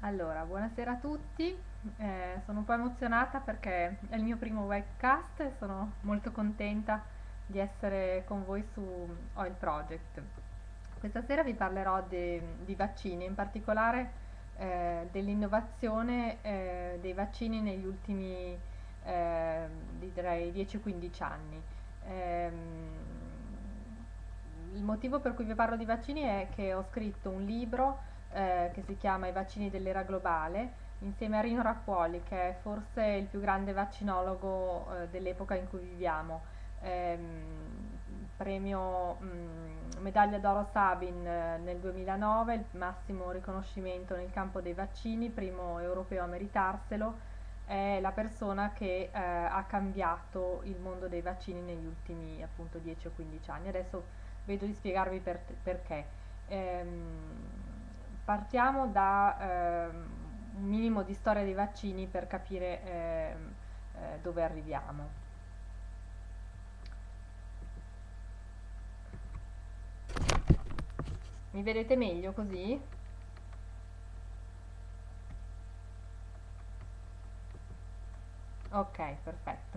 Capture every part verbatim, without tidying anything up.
Allora, buonasera a tutti. Eh, sono un po' emozionata perché è il mio primo webcast e sono molto contenta di essere con voi su Oil Project. Questa sera vi parlerò de- di vaccini, in particolare eh, dell'innovazione eh, dei vaccini negli ultimi eh, direi dieci quindici anni. Ehm, il motivo per cui vi parlo di vaccini è che ho scritto un libro eh, che si chiama I vaccini dell'era globale, insieme a Rino Rappuoli, che è forse il più grande vaccinologo eh, dell'epoca in cui viviamo. Ehm, premio mh, medaglia d'oro Sabin eh, nel duemilanove, il massimo riconoscimento nel campo dei vaccini, primo europeo a meritarselo. È la persona che eh, ha cambiato il mondo dei vaccini negli ultimi appunto dieci o quindici anni. Adesso vedo di spiegarvi per- perché. Ehm, partiamo da ehm, un minimo di storia dei vaccini per capire ehm, eh, dove arriviamo. Mi vedete meglio così? Ok, perfetto.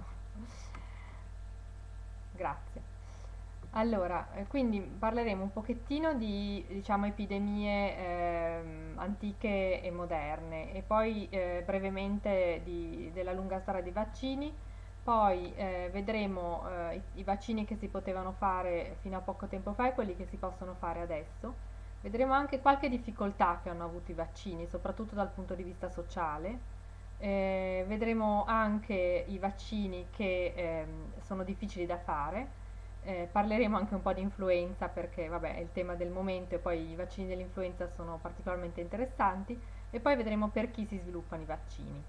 Grazie. Allora, eh, quindi parleremo un pochettino di, diciamo, epidemie ehm, antiche e moderne e poi eh, brevemente di- della lunga storia dei vaccini, poi eh, vedremo eh, i, i vaccini che si potevano fare fino a poco tempo fa e quelli che si possono fare adesso. Vedremo anche qualche difficoltà che hanno avuto i vaccini, soprattutto dal punto di vista sociale. Eh, vedremo anche i vaccini che ehm, sono difficili da fare. Eh, parleremo anche un po' di influenza perché vabbè, è il tema del momento e poi i vaccini dell'influenza sono particolarmente interessanti e poi vedremo per chi si sviluppano i vaccini.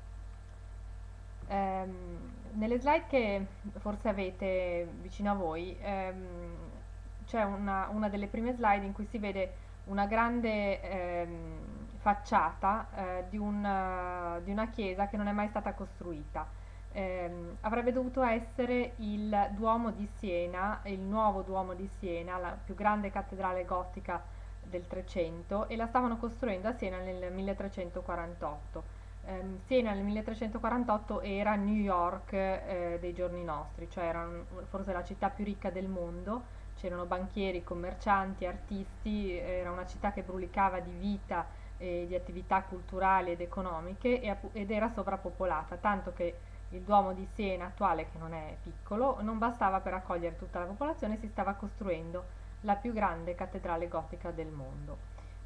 Ehm, nelle slide che forse avete vicino a voi ehm, c'è una, una delle prime slide in cui si vede una grande ehm, facciata eh, di, un, eh, di una chiesa che non è mai stata costruita. Ehm, avrebbe dovuto essere il Duomo di Siena, il nuovo Duomo di Siena, la più grande cattedrale gotica del trecento, e la stavano costruendo a Siena nel milletrecentoquarantotto. Ehm, Siena nel milletrecentoquarantotto era New York eh, dei giorni nostri, cioè era un- forse la città più ricca del mondo, c'erano banchieri, commercianti, artisti, era una città che brulicava di vita e di attività culturali ed economiche e appu- ed era sovrappopolata, tanto che il Duomo di Siena attuale, che non è piccolo, non bastava per accogliere tutta la popolazione, si stava costruendo la più grande cattedrale gotica del mondo.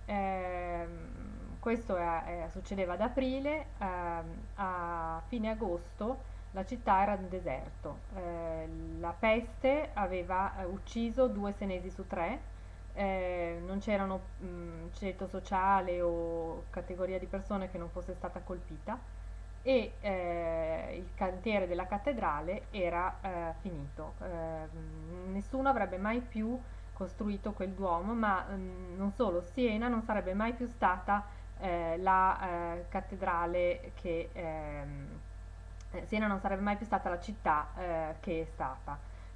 Ehm, questo è- è- succedeva ad aprile, ehm, a fine agosto la città era un deserto. Eh, la peste aveva eh, ucciso due senesi su tre, eh, non c'erano mh, ceto sociale o categoria di persone che non fosse stata colpita e eh, il cantiere della cattedrale era eh, finito. Eh, nessuno avrebbe mai più costruito quel duomo, ma mm, non solo, Siena non sarebbe mai più stata eh, la eh, cattedrale che ehm, eh, Siena non sarebbe mai più stata la città eh, che è stata.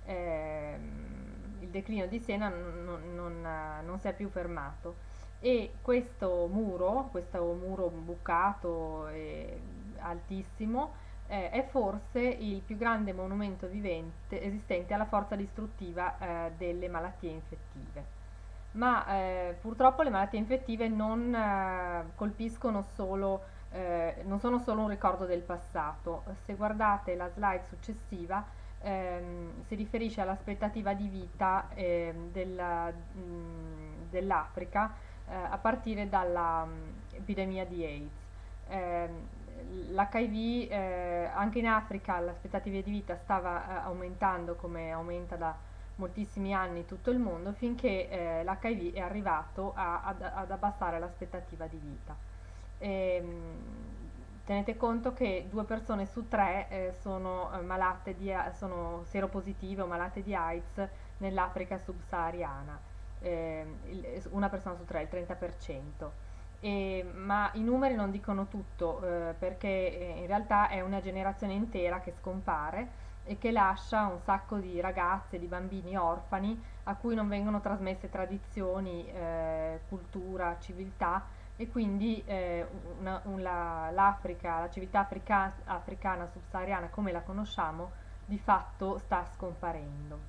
Ehm, il declino di Siena non, non- non, eh, non si è più fermato e questo muro, questo muro bucato e altissimo, eh, è forse il più grande monumento vivente esistente alla forza distruttiva eh, delle malattie infettive. Ma eh, purtroppo le malattie infettive non eh, colpiscono solo, eh, non sono solo un ricordo del passato. Se guardate la slide successiva, ehm, si riferisce all'aspettativa di vita ehm, della- mh, dell'Africa eh, a partire dall'epidemia di AIDS. Ehm, L'H I V eh, anche in Africa l'aspettativa di vita stava eh, aumentando come aumenta da moltissimi anni in tutto il mondo finché eh, l'H I V è arrivato a- ad, ad abbassare l'aspettativa di vita. Ehm, tenete conto che due persone su tre eh, sono, eh, malate di, sono seropositive o malate di AIDS nell'Africa subsahariana. Ehm, il- una persona su tre, il trenta per cento. E- ma i numeri non dicono tutto, eh, perché eh, in realtà è una generazione intera che scompare e che lascia un sacco di ragazze, di bambini orfani a cui non vengono trasmesse tradizioni, eh, cultura, civiltà e quindi eh, una- un- la- l'Africa, la civiltà africa- africana subsahariana come la conosciamo, di fatto sta scomparendo.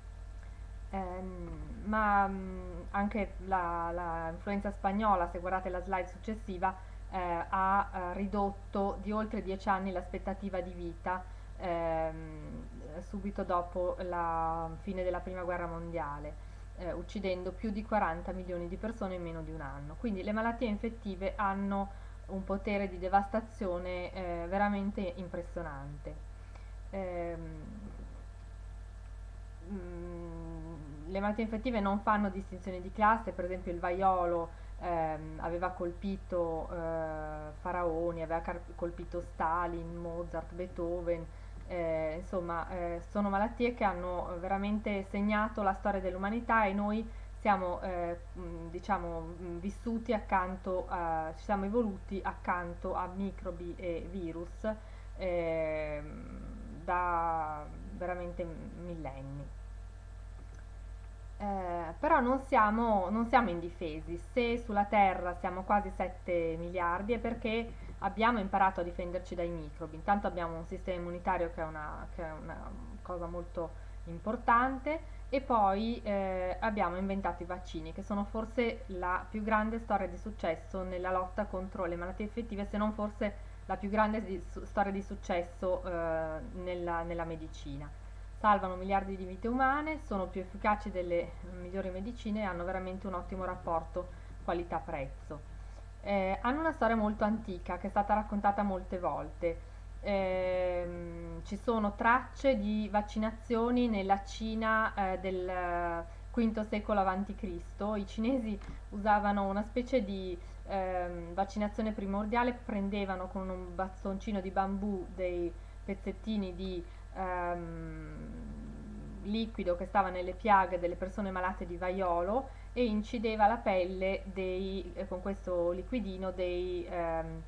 Ehm, ma mh, anche la, la influenza spagnola, se guardate la slide successiva, eh, ha eh, ridotto di oltre dieci anni l'aspettativa di vita ehm, subito dopo la fine della prima guerra mondiale, eh, uccidendo più di quaranta milioni di persone in meno di un anno. Quindi le malattie infettive hanno un potere di devastazione eh, veramente impressionante. Ehm, mm, le malattie infettive non fanno distinzioni di classe, per esempio il vaiolo ehm, aveva colpito eh, faraoni, aveva car- colpito Stalin, Mozart, Beethoven, eh, insomma eh, sono malattie che hanno veramente segnato la storia dell'umanità e noi siamo eh, mh, diciamo mh, vissuti accanto a, ci siamo evoluti accanto a microbi e virus ehm, da veramente millenni. Eh, però non siamo, non siamo indifesi. Se sulla Terra siamo quasi sette miliardi è perché abbiamo imparato a difenderci dai microbi. Intanto abbiamo un sistema immunitario che è una, che è una cosa molto importante e poi eh, abbiamo inventato i vaccini, che sono forse la più grande storia di successo nella lotta contro le malattie infettive, se non forse la più grande di- su- storia di successo eh, nella nella medicina. Salvano miliardi di vite umane, sono più efficaci delle migliori medicine e hanno veramente un ottimo rapporto qualità-prezzo. Eh, hanno una storia molto antica che è stata raccontata molte volte. Ehm, ci sono tracce di vaccinazioni nella Cina eh, del eh, quinto secolo avanti Cristo. I cinesi usavano una specie di ehm, vaccinazione primordiale, prendevano con un bastoncino di bambù dei pezzettini di ehm, liquido che stava nelle piaghe delle persone malate di vaiolo e incideva la pelle dei, eh, con questo liquidino dei, ehm,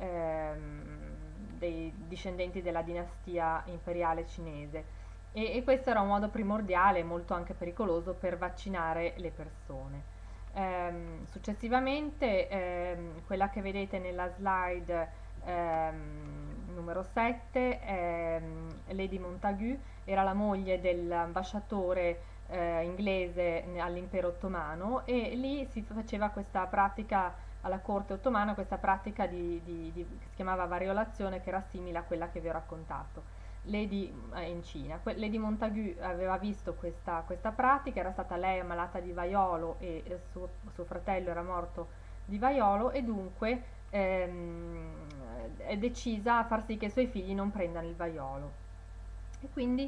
ehm, dei discendenti della dinastia imperiale cinese. E, e questo era un modo primordiale, molto anche pericoloso, per vaccinare le persone. Ehm, successivamente, ehm, quella che vedete nella slide ehm, numero sette, ehm, Lady Montagu era la moglie dell'ambasciatore eh, inglese all'impero ottomano e lì si faceva questa pratica alla corte ottomana, questa pratica di, di- di- che si chiamava variolazione, che era simile a quella che vi ho raccontato. Lady eh, in Cina. Que- Lady Montagu aveva visto questa, questa pratica, era stata lei ammalata di vaiolo e eh, suo, suo fratello era morto di vaiolo e dunque ehm, è decisa a far sì che i suoi figli non prendano il vaiolo. E quindi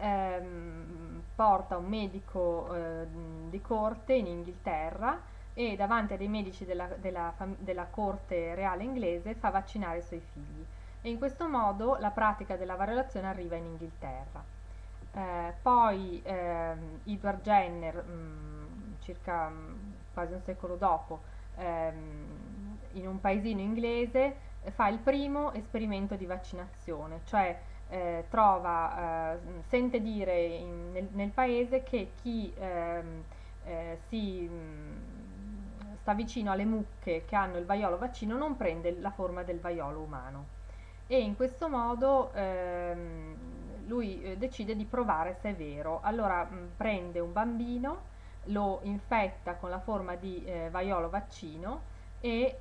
ehm, porta un medico eh, di corte in Inghilterra e davanti a dei medici della, della fam- della corte reale inglese fa vaccinare i suoi figli. E in questo modo la pratica della variolazione arriva in Inghilterra. Eh, poi ehm, Edward Jenner, mh, circa mh, quasi un secolo dopo, ehm, in un paesino inglese, eh, fa il primo esperimento di vaccinazione, cioè eh, trova, eh, sente dire in- nel, nel paese che chi ehm, eh, si mh, sta vicino alle mucche che hanno il vaiolo vaccino non prende la forma del vaiolo umano e in questo modo ehm, lui eh, decide di provare se è vero. Allora mh, prende un bambino, lo infetta con la forma di eh, vaiolo vaccino e,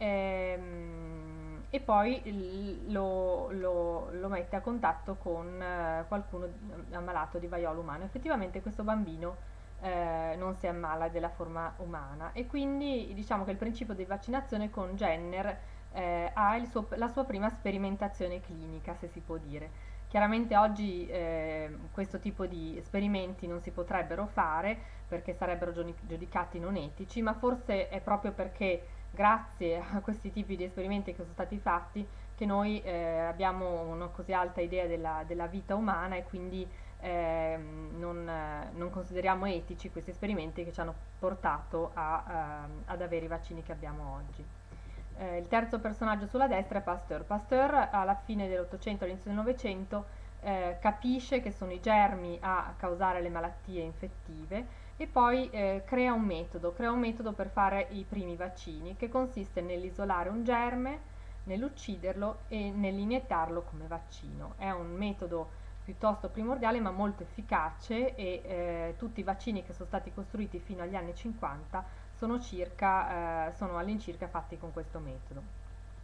ehm, e poi l- lo, lo- lo mette a contatto con eh, qualcuno ammalato di vaiolo umano. Effettivamente questo bambino eh, non si ammala della forma umana e quindi diciamo che il principio di vaccinazione con Jenner eh, ha il suo- la sua prima sperimentazione clinica, se si può dire. Chiaramente oggi eh, questo tipo di esperimenti non si potrebbero fare perché sarebbero giudi- giudicati non etici, ma forse è proprio perché grazie a questi tipi di esperimenti che sono stati fatti che noi eh, abbiamo una così alta idea della, della vita umana e quindi ehm, non, eh, non consideriamo etici questi esperimenti che ci hanno portato a, ehm, ad avere i vaccini che abbiamo oggi. Eh, il terzo personaggio sulla destra è Pasteur. Pasteur alla fine dell'Ottocento, all'inizio del Novecento, eh, capisce che sono i germi a causare le malattie infettive e poi eh, crea un metodo, crea un metodo per fare i primi vaccini, che consiste nell'isolare un germe, nell'ucciderlo e nell'iniettarlo come vaccino. È un metodo piuttosto primordiale ma molto efficace, e eh, tutti i vaccini che sono stati costruiti fino agli anni cinquanta sono, circa, eh, sono all'incirca fatti con questo metodo.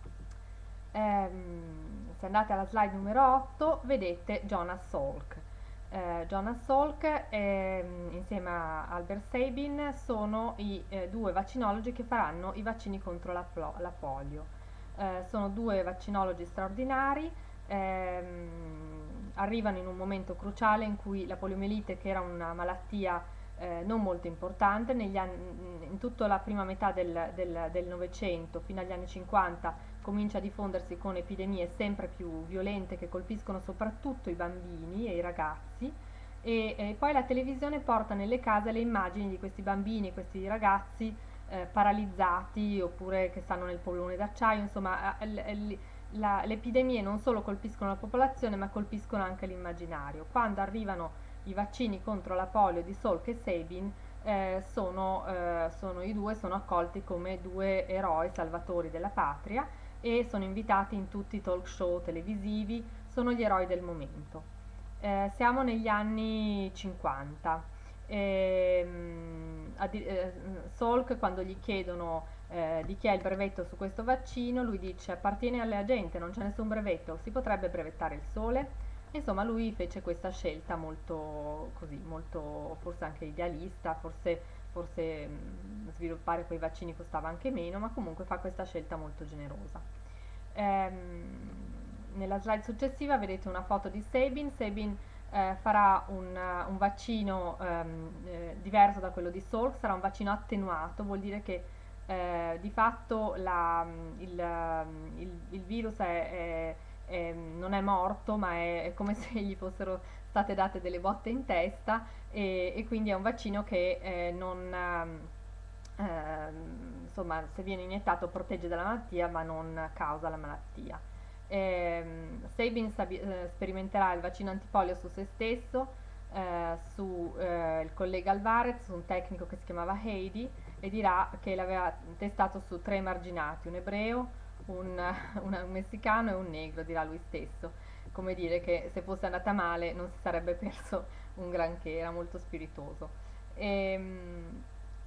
Ehm, se andate alla slide numero otto vedete Jonas Salk. Eh, Jonas Salk ehm, insieme a Albert Sabin sono i eh, due vaccinologi che faranno i vaccini contro la, la polio. Eh, sono due vaccinologi straordinari, ehm, arrivano in un momento cruciale in cui la poliomielite, che era una malattia eh, non molto importante, negli anni, in tutta la prima metà del, del, del Novecento fino agli anni cinquanta comincia a diffondersi con epidemie sempre più violente che colpiscono soprattutto i bambini e i ragazzi, e, e poi la televisione porta nelle case le immagini di questi bambini, questi ragazzi eh, paralizzati oppure che stanno nel polmone d'acciaio, insomma l- l- la- le epidemie non solo colpiscono la popolazione ma colpiscono anche l'immaginario. Quando arrivano i vaccini contro la polio di Salk e Sabin, eh, sono, eh, sono i due sono accolti come due eroi salvatori della patria e sono invitati in tutti i talk show televisivi, sono gli eroi del momento. Eh, siamo negli anni cinquanta. Ehm, addi- eh, Salk, quando gli chiedono eh, di chi è il brevetto su questo vaccino, lui dice appartiene alla gente, non c'è nessun brevetto, si potrebbe brevettare il sole? Insomma, lui fece questa scelta molto così, molto forse anche idealista, forse, forse mh, sviluppare quei vaccini costava anche meno, ma comunque fa questa scelta molto generosa. Ehm, nella slide successiva vedete una foto di Sabin. Sabin eh, farà un, un vaccino ehm, eh, diverso da quello di Salk, sarà un vaccino attenuato, vuol dire che eh, di fatto la, il, il, il virus è, è eh, non è morto, ma è, è come se gli fossero state date delle botte in testa, e, e quindi è un vaccino che eh, non, ehm, ehm, insomma, se viene iniettato protegge dalla malattia, ma non causa la malattia. Ehm, Sabin sabi- eh, sperimenterà il vaccino antipolio su se stesso, eh, su eh, il collega Alvarez, un tecnico che si chiamava Heidi, e dirà che l'aveva testato su tre emarginati, un ebreo, un, un messicano e un negro, dirà lui stesso. Come dire che se fosse andata male non si sarebbe perso un granché, era molto spiritoso. Ehm,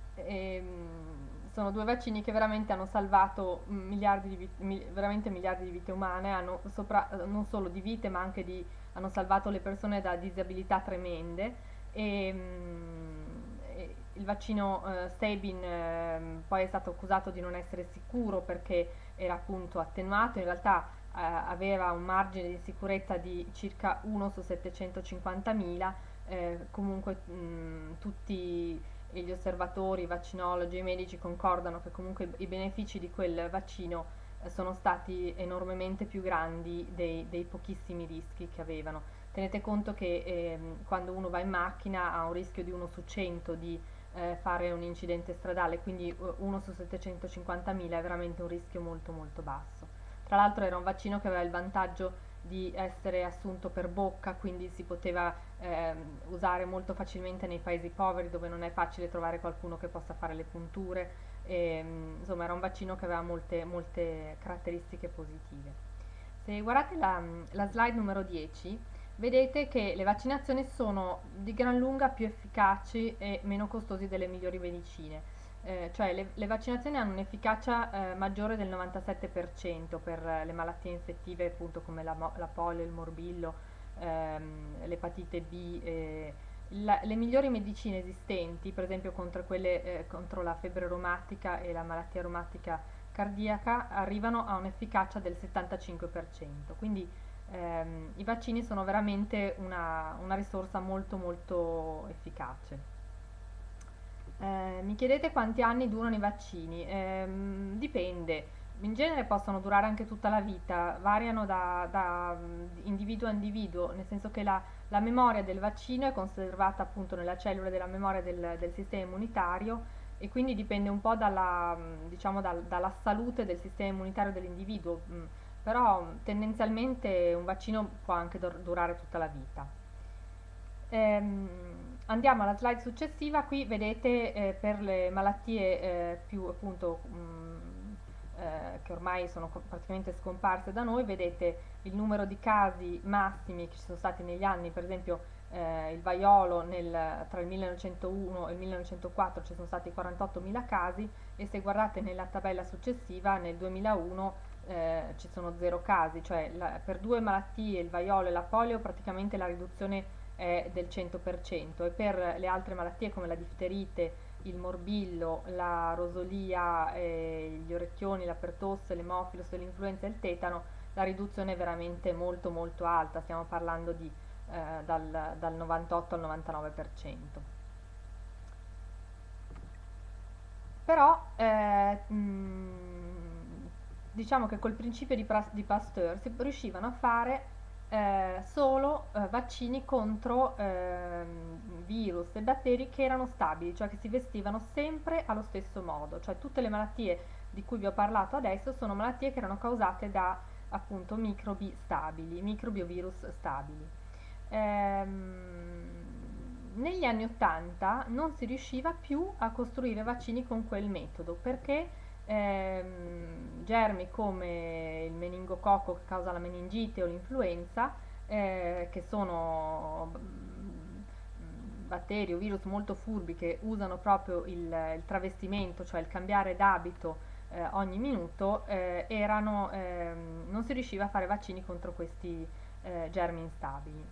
ehm, sono due vaccini che veramente hanno salvato miliardi di vite, mi- veramente miliardi di vite umane, hanno sopra- non solo di vite ma anche di, hanno salvato le persone da disabilità tremende. E, mm, e il vaccino eh, Sabin ehm, poi è stato accusato di non essere sicuro perché era appunto attenuato, in realtà eh, aveva un margine di sicurezza di circa uno su settecentocinquantamila, eh, comunque mh, tutti gli osservatori, i vaccinologi e i medici concordano che comunque i benefici di quel vaccino eh, sono stati enormemente più grandi dei, dei pochissimi rischi che avevano. Tenete conto che ehm, quando uno va in macchina ha un rischio di uno su cento di eh, fare un incidente stradale, quindi uno su settecentocinquantamila è veramente un rischio molto molto basso. Tra l'altro era un vaccino che aveva il vantaggio di essere assunto per bocca, quindi si poteva ehm, usare molto facilmente nei paesi poveri dove non è facile trovare qualcuno che possa fare le punture. E, mm, insomma, era un vaccino che aveva molte, molte caratteristiche positive. Se guardate la, la slide numero dieci, vedete che le vaccinazioni sono di gran lunga più efficaci e meno costosi delle migliori medicine. Eh, cioè le, le vaccinazioni hanno un'efficacia eh, maggiore del novantasette per cento per eh, le malattie infettive appunto come la, mo- la polio, il morbillo, ehm, l'epatite B. eh. La- le migliori medicine esistenti, per esempio contro, quelle, eh, contro la febbre reumatica e la malattia reumatica cardiaca, arrivano a un'efficacia del settantacinque per cento. Quindi ehm, i vaccini sono veramente una, una risorsa molto molto efficace. Eh, mi chiedete quanti anni durano i vaccini? Ehm, dipende, in genere possono durare anche tutta la vita, variano da, da, mm, individuo a individuo, nel senso che la, la memoria del vaccino è conservata appunto nella cellula della memoria del, del sistema immunitario, e quindi dipende un po' dalla, mm, diciamo, dal- dalla salute del sistema immunitario dell'individuo, mm, però mm, tendenzialmente un vaccino può anche dur- durare tutta la vita. Ehm, Andiamo alla slide successiva. Qui vedete eh, per le malattie eh, più appunto mh, eh, che ormai sono co- praticamente scomparse da noi, vedete il numero di casi massimi che ci sono stati negli anni. Per esempio eh, il vaiolo nel- tra il millenovecentouno e il millenovecentoquattro ci sono stati quarantottomila casi, e se guardate nella tabella successiva nel duemilauno eh, ci sono zero casi, cioè la- per due malattie, il vaiolo e la polio, praticamente la riduzione è del cento per cento, e per le altre malattie come la difterite, il morbillo, la rosolia, eh, gli orecchioni, la pertosse, l'emofilos, l'influenza e il tetano, la riduzione è veramente molto molto alta, stiamo parlando di eh, dal, dal novantotto al novantanove per cento. Però eh, mh, diciamo che col principio di, Pras- di Pasteur si riuscivano a fare eh, solo eh, vaccini contro ehm, virus e batteri che erano stabili, cioè che si vestivano sempre allo stesso modo, cioè tutte le malattie di cui vi ho parlato adesso sono malattie che erano causate da appunto microbi stabili, microbi o virus stabili. Ehm, negli anni ottanta non si riusciva più a costruire vaccini con quel metodo perché ehm, germi come il meningococco che causa la meningite o l'influenza, eh, che sono mm, batteri o virus molto furbi che usano proprio il, il travestimento, cioè il cambiare d'abito eh, ogni minuto, eh, erano, ehm, non si riusciva a fare vaccini contro questi eh, germi instabili.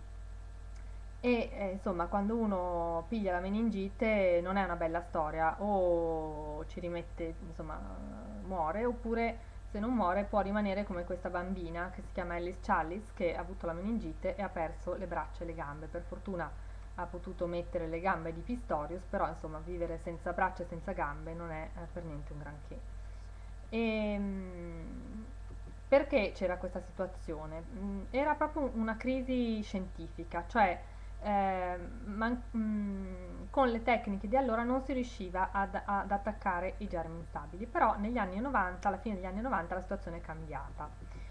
E eh, insomma, quando uno piglia la meningite non è una bella storia, o ci rimette, insomma, muore, oppure se non muore può rimanere come questa bambina che si chiama Alice Challis, che ha avuto la meningite e ha perso le braccia e le gambe. Per fortuna ha potuto mettere le gambe di Pistorius, però insomma vivere senza braccia e senza gambe non è eh, per niente un granché. E, mm, perché c'era questa situazione? Mm, Era proprio una crisi scientifica, cioè eh, man- mm, con le tecniche di allora non si riusciva ad, ad attaccare i germi instabili, però negli anni novanta, alla fine degli anni novanta, la situazione è cambiata.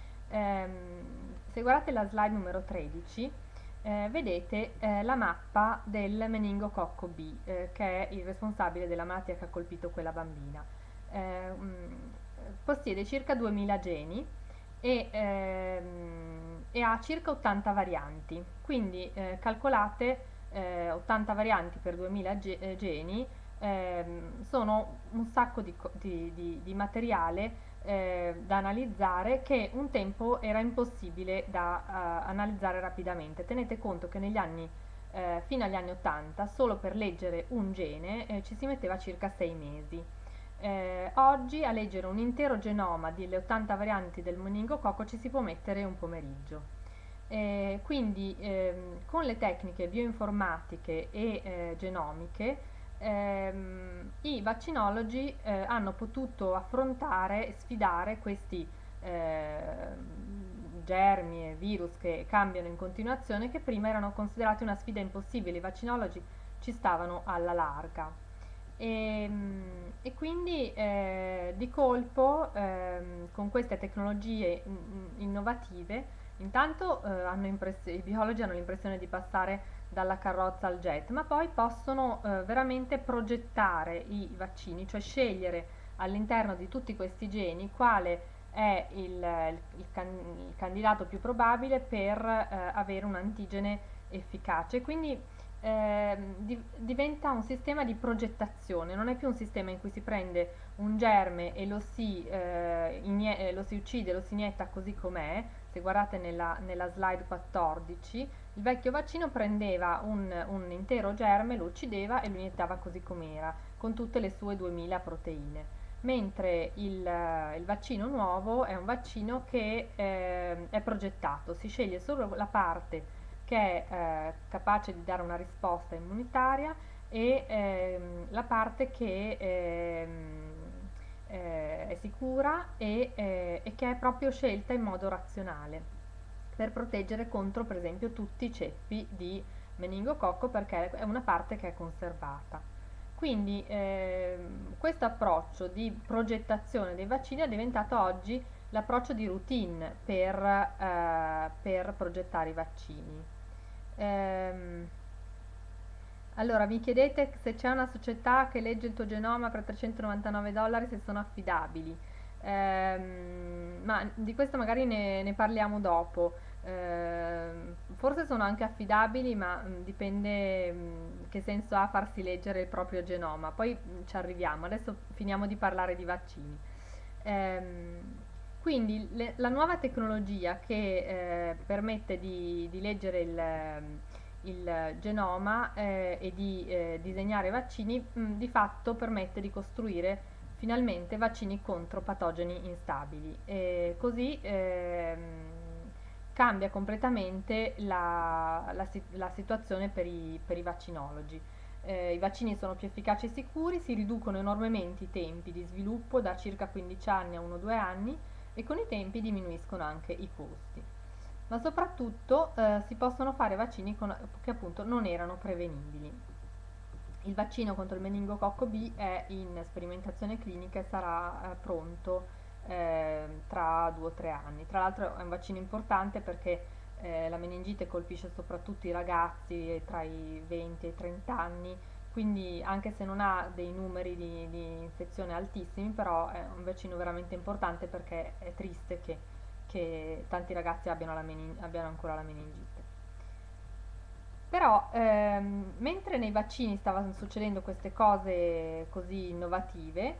Ehm, se guardate la slide numero tredici, eh, vedete eh, la mappa del meningococco B, eh, che è il responsabile della malattia che ha colpito quella bambina. Eh, mm, Possiede circa duemila geni e, ehm, e ha circa ottanta varianti, quindi eh, calcolate eh, ottanta varianti per duemila ge- eh, geni, ehm, sono un sacco di, co- di- di- di materiale eh, da analizzare, che un tempo era impossibile da eh, analizzare rapidamente. Tenete conto che negli anni, eh, fino agli anni ottanta, solo per leggere un gene eh, ci si metteva circa sei mesi. Eh, oggi a leggere un intero genoma delle ottanta varianti del meningococco ci si può mettere un pomeriggio. Eh, quindi ehm, con le tecniche bioinformatiche e eh, genomiche ehm, i vaccinologi eh, hanno potuto affrontare e sfidare questi ehm, germi e virus che cambiano in continuazione, che prima erano considerati una sfida impossibile. I vaccinologi ci stavano alla larga. E, mm, e quindi eh, di colpo ehm, con queste tecnologie in- in- innovative, intanto eh, hanno impress- i biologi hanno l'impressione di passare dalla carrozza al jet, ma poi possono eh, veramente progettare i vaccini, cioè scegliere all'interno di tutti questi geni quale è il, il- il can- il candidato più probabile per eh, avere un antigene efficace. Quindi ehm, di- diventa un sistema di progettazione, non è più un sistema in cui si prende un germe e lo si, eh, inie- eh, lo si uccide, lo si inietta così com'è. Se guardate nella, nella slide quattordici, il vecchio vaccino prendeva un, un intero germe, lo uccideva e lo iniettava così com'era, con tutte le sue duemila proteine. Mentre il, eh, il vaccino nuovo è un vaccino che eh, è progettato, si sceglie solo la parte che è eh, capace di dare una risposta immunitaria, e ehm, la parte che ehm, eh, è sicura e, eh, e che è proprio scelta in modo razionale per proteggere contro, per esempio, tutti i ceppi di meningococco, perché è una parte che è conservata. Quindi ehm, questo approccio di progettazione dei vaccini è diventato oggi l'approccio di routine per, eh, per progettare i vaccini. Ehm, Allora, mi chiedete se c'è una società che legge il tuo genoma per trecentonovantanove dollari, se sono affidabili. Ehm, ma di questo magari ne, ne parliamo dopo. Ehm, forse sono anche affidabili, ma mh, dipende mh, che senso ha farsi leggere il proprio genoma. Poi mh, ci arriviamo. Adesso finiamo di parlare di vaccini. Ehm, quindi le- la nuova tecnologia che eh, permette di, di leggere il, ehm, il genoma eh, e di eh, disegnare vaccini, mh, di fatto permette di costruire finalmente vaccini contro patogeni instabili. E così ehm, cambia completamente la, la si- la situazione per i, per i vaccinologi. Eh, I vaccini sono più efficaci e sicuri, si riducono enormemente i tempi di sviluppo da circa quindici anni a uno due anni e con i tempi diminuiscono anche i costi. Ma soprattutto eh, si possono fare vaccini con- che appunto non erano prevenibili. Il vaccino contro il meningococco B è in sperimentazione clinica e sarà eh, pronto eh, tra due o tre anni. Tra l'altro è un vaccino importante perché eh, la meningite colpisce soprattutto i ragazzi tra i venti e i trenta anni, quindi anche se non ha dei numeri di, di infezione altissimi, però è un vaccino veramente importante perché è triste che, che tanti ragazzi abbiano, la menin- abbiano ancora la meningite. Però, ehm, mentre nei vaccini stavano succedendo queste cose così innovative,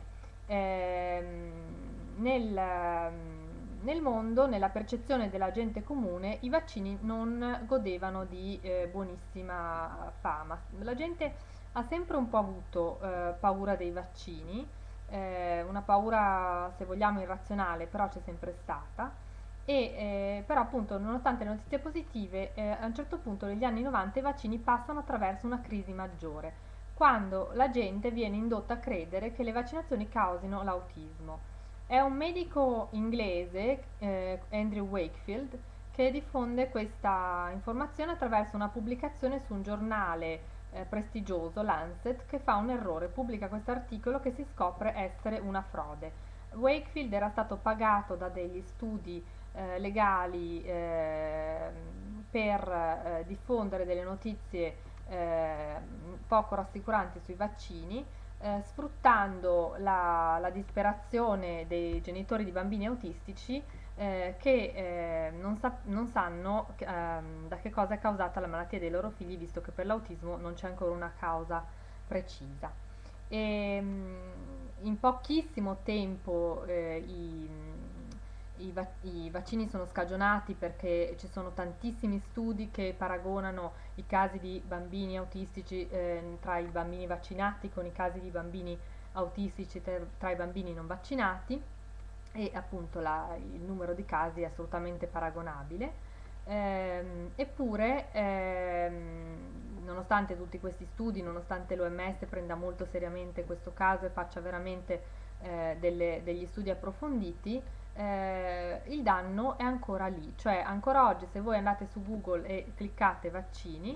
ehm, nel, ehm, nel mondo, nella percezione della gente comune, i vaccini non godevano di eh, buonissima fama. La gente ha sempre un po' avuto eh, paura dei vaccini, eh, una paura, se vogliamo, irrazionale, però c'è sempre stata. E eh, però appunto nonostante le notizie positive eh, a un certo punto negli anni novanta i vaccini passano attraverso una crisi maggiore quando la gente viene indotta a credere che le vaccinazioni causino l'autismo. È un medico inglese, eh, Andrew Wakefield, che diffonde questa informazione attraverso una pubblicazione su un giornale eh, prestigioso, Lancet, che fa un errore, pubblica questo articolo che si scopre essere una frode. Wakefield era stato pagato da degli studi eh, legali eh, per eh, diffondere delle notizie eh, poco rassicuranti sui vaccini, eh, sfruttando la, la disperazione dei genitori di bambini autistici eh, che eh, non, sa- non sanno ehm, da che cosa è causata la malattia dei loro figli, visto che per l'autismo non c'è ancora una causa precisa. E, mm, in pochissimo tempo eh, i, i va- i vaccini sono scagionati perché ci sono tantissimi studi che paragonano i casi di bambini autistici eh, tra i bambini vaccinati con i casi di bambini autistici ter- tra i bambini non vaccinati e appunto la- il numero di casi è assolutamente paragonabile. Ehm, eppure, ehm, nonostante tutti questi studi, nonostante l'O M S prenda molto seriamente questo caso e faccia veramente eh, delle- degli studi approfonditi, eh, il danno è ancora lì. Cioè, ancora oggi, se voi andate su Google e cliccate vaccini,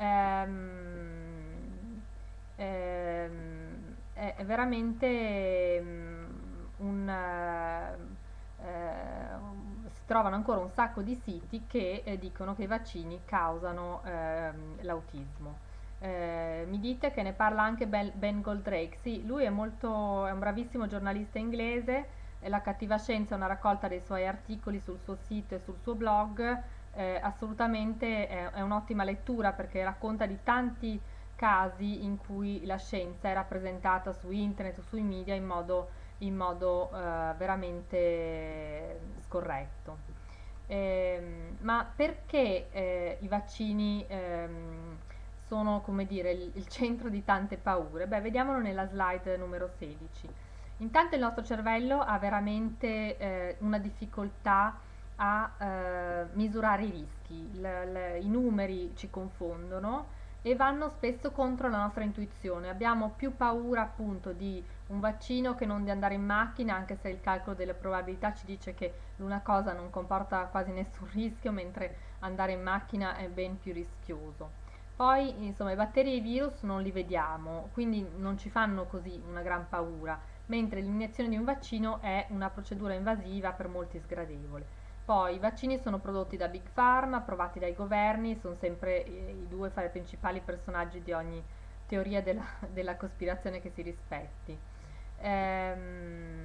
ehm, ehm, è, è veramente mm, un, eh, eh, si trovano ancora un sacco di siti che eh, dicono che i vaccini causano ehm, l'autismo. Eh, mi dite che ne parla anche Ben, Ben Goldrake. Sì, lui è molto, è un bravissimo giornalista inglese. E La cattiva scienza è una raccolta dei suoi articoli sul suo sito e sul suo blog. Eh, assolutamente è, è un'ottima lettura perché racconta di tanti casi in cui la scienza è rappresentata su internet o sui media in modo, in modo eh, veramente scorretto. Ehm, ma perché eh, i vaccini ehm, sono, come dire, il, il centro di tante paure? Beh, vediamolo nella slide numero sedici. Intanto il nostro cervello ha veramente eh, una difficoltà a eh, misurare i rischi, L- l- i numeri ci confondono e vanno spesso contro la nostra intuizione. Abbiamo più paura appunto di un vaccino che non di andare in macchina, anche se il calcolo delle probabilità ci dice che l'una cosa non comporta quasi nessun rischio, mentre andare in macchina è ben più rischioso. Poi, insomma, i batteri e i virus non li vediamo, quindi non ci fanno così una gran paura, mentre l'iniezione di un vaccino è una procedura invasiva per molti sgradevole. Poi i vaccini sono prodotti da Big Pharma, approvati dai governi, sono sempre eh, i due fra i principali personaggi di ogni teoria della, della cospirazione che si rispetti. Ehm,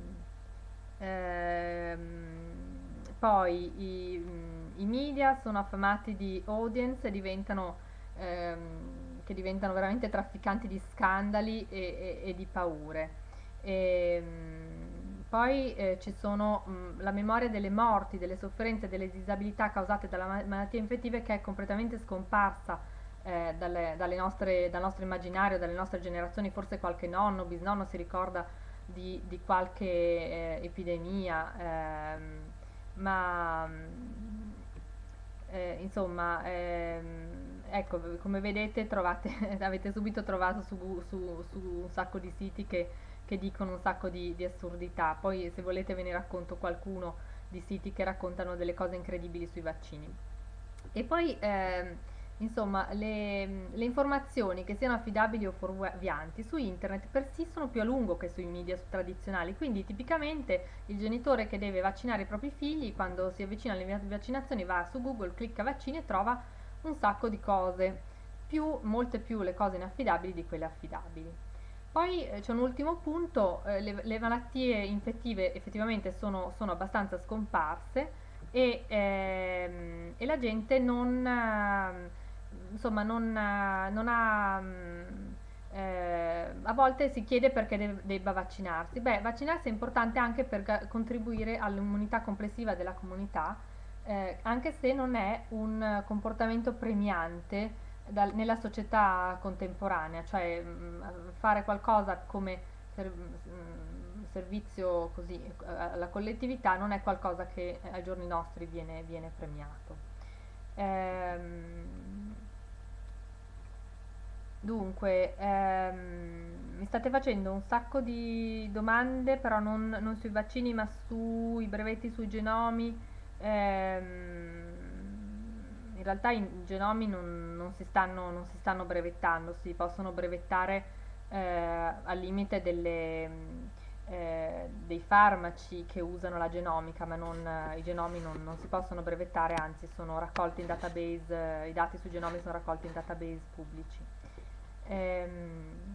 ehm, Poi i, mm, i media sono affamati di audience e diventano, ehm, che diventano veramente trafficanti di scandali e, e- e di paure. Ehm, poi eh, ci sono mh, la memoria delle morti, delle sofferenze, delle disabilità causate dalla ma- malattie infettive, che è completamente scomparsa eh, dalle, dalle nostre, dal nostro immaginario, dalle nostre generazioni. Forse qualche nonno, bisnonno si ricorda di, di qualche eh, epidemia, ehm, ma mm, eh, insomma, ehm, ecco, come vedete, trovate, avete subito trovato su, Gu- su- su un sacco di siti che, che dicono un sacco di, di assurdità. Poi, se volete, ve ne racconto qualcuno di siti che raccontano delle cose incredibili sui vaccini. E poi, ehm, insomma, le, le informazioni, che siano affidabili o fuorvianti, su internet persistono più a lungo che sui media tradizionali. Quindi, tipicamente, il genitore che deve vaccinare i propri figli, quando si avvicina alle vaccinazioni, va su Google, clicca vaccini e trova un sacco di cose, più, molte più le cose inaffidabili di quelle affidabili. Poi eh, c'è un ultimo punto: eh, le, le malattie infettive effettivamente sono, sono abbastanza scomparse, e, ehm, e la gente non, ehm, insomma, non, eh, non ha, mm, eh, a volte si chiede perché de- debba vaccinarsi. Beh, vaccinarsi è importante anche per ga- contribuire all'immunità complessiva della comunità, eh, anche se non è un eh, comportamento premiante dal- nella società contemporanea, cioè mh, fare qualcosa come ser- mh, servizio così eh, alla collettività non è qualcosa che eh, ai giorni nostri viene, viene premiato. Ehm, Dunque, ehm, mi state facendo un sacco di domande, però non, non sui vaccini, ma sui brevetti sui genomi. Ehm, In realtà i genomi non, non si stanno, non si stanno brevettando, si possono brevettare eh, al limite delle, mm, eh, dei farmaci che usano la genomica, ma non, eh, i genomi non, non si possono brevettare, anzi sono raccolti in database, eh, i dati sui genomi sono raccolti in database pubblici. Ehm,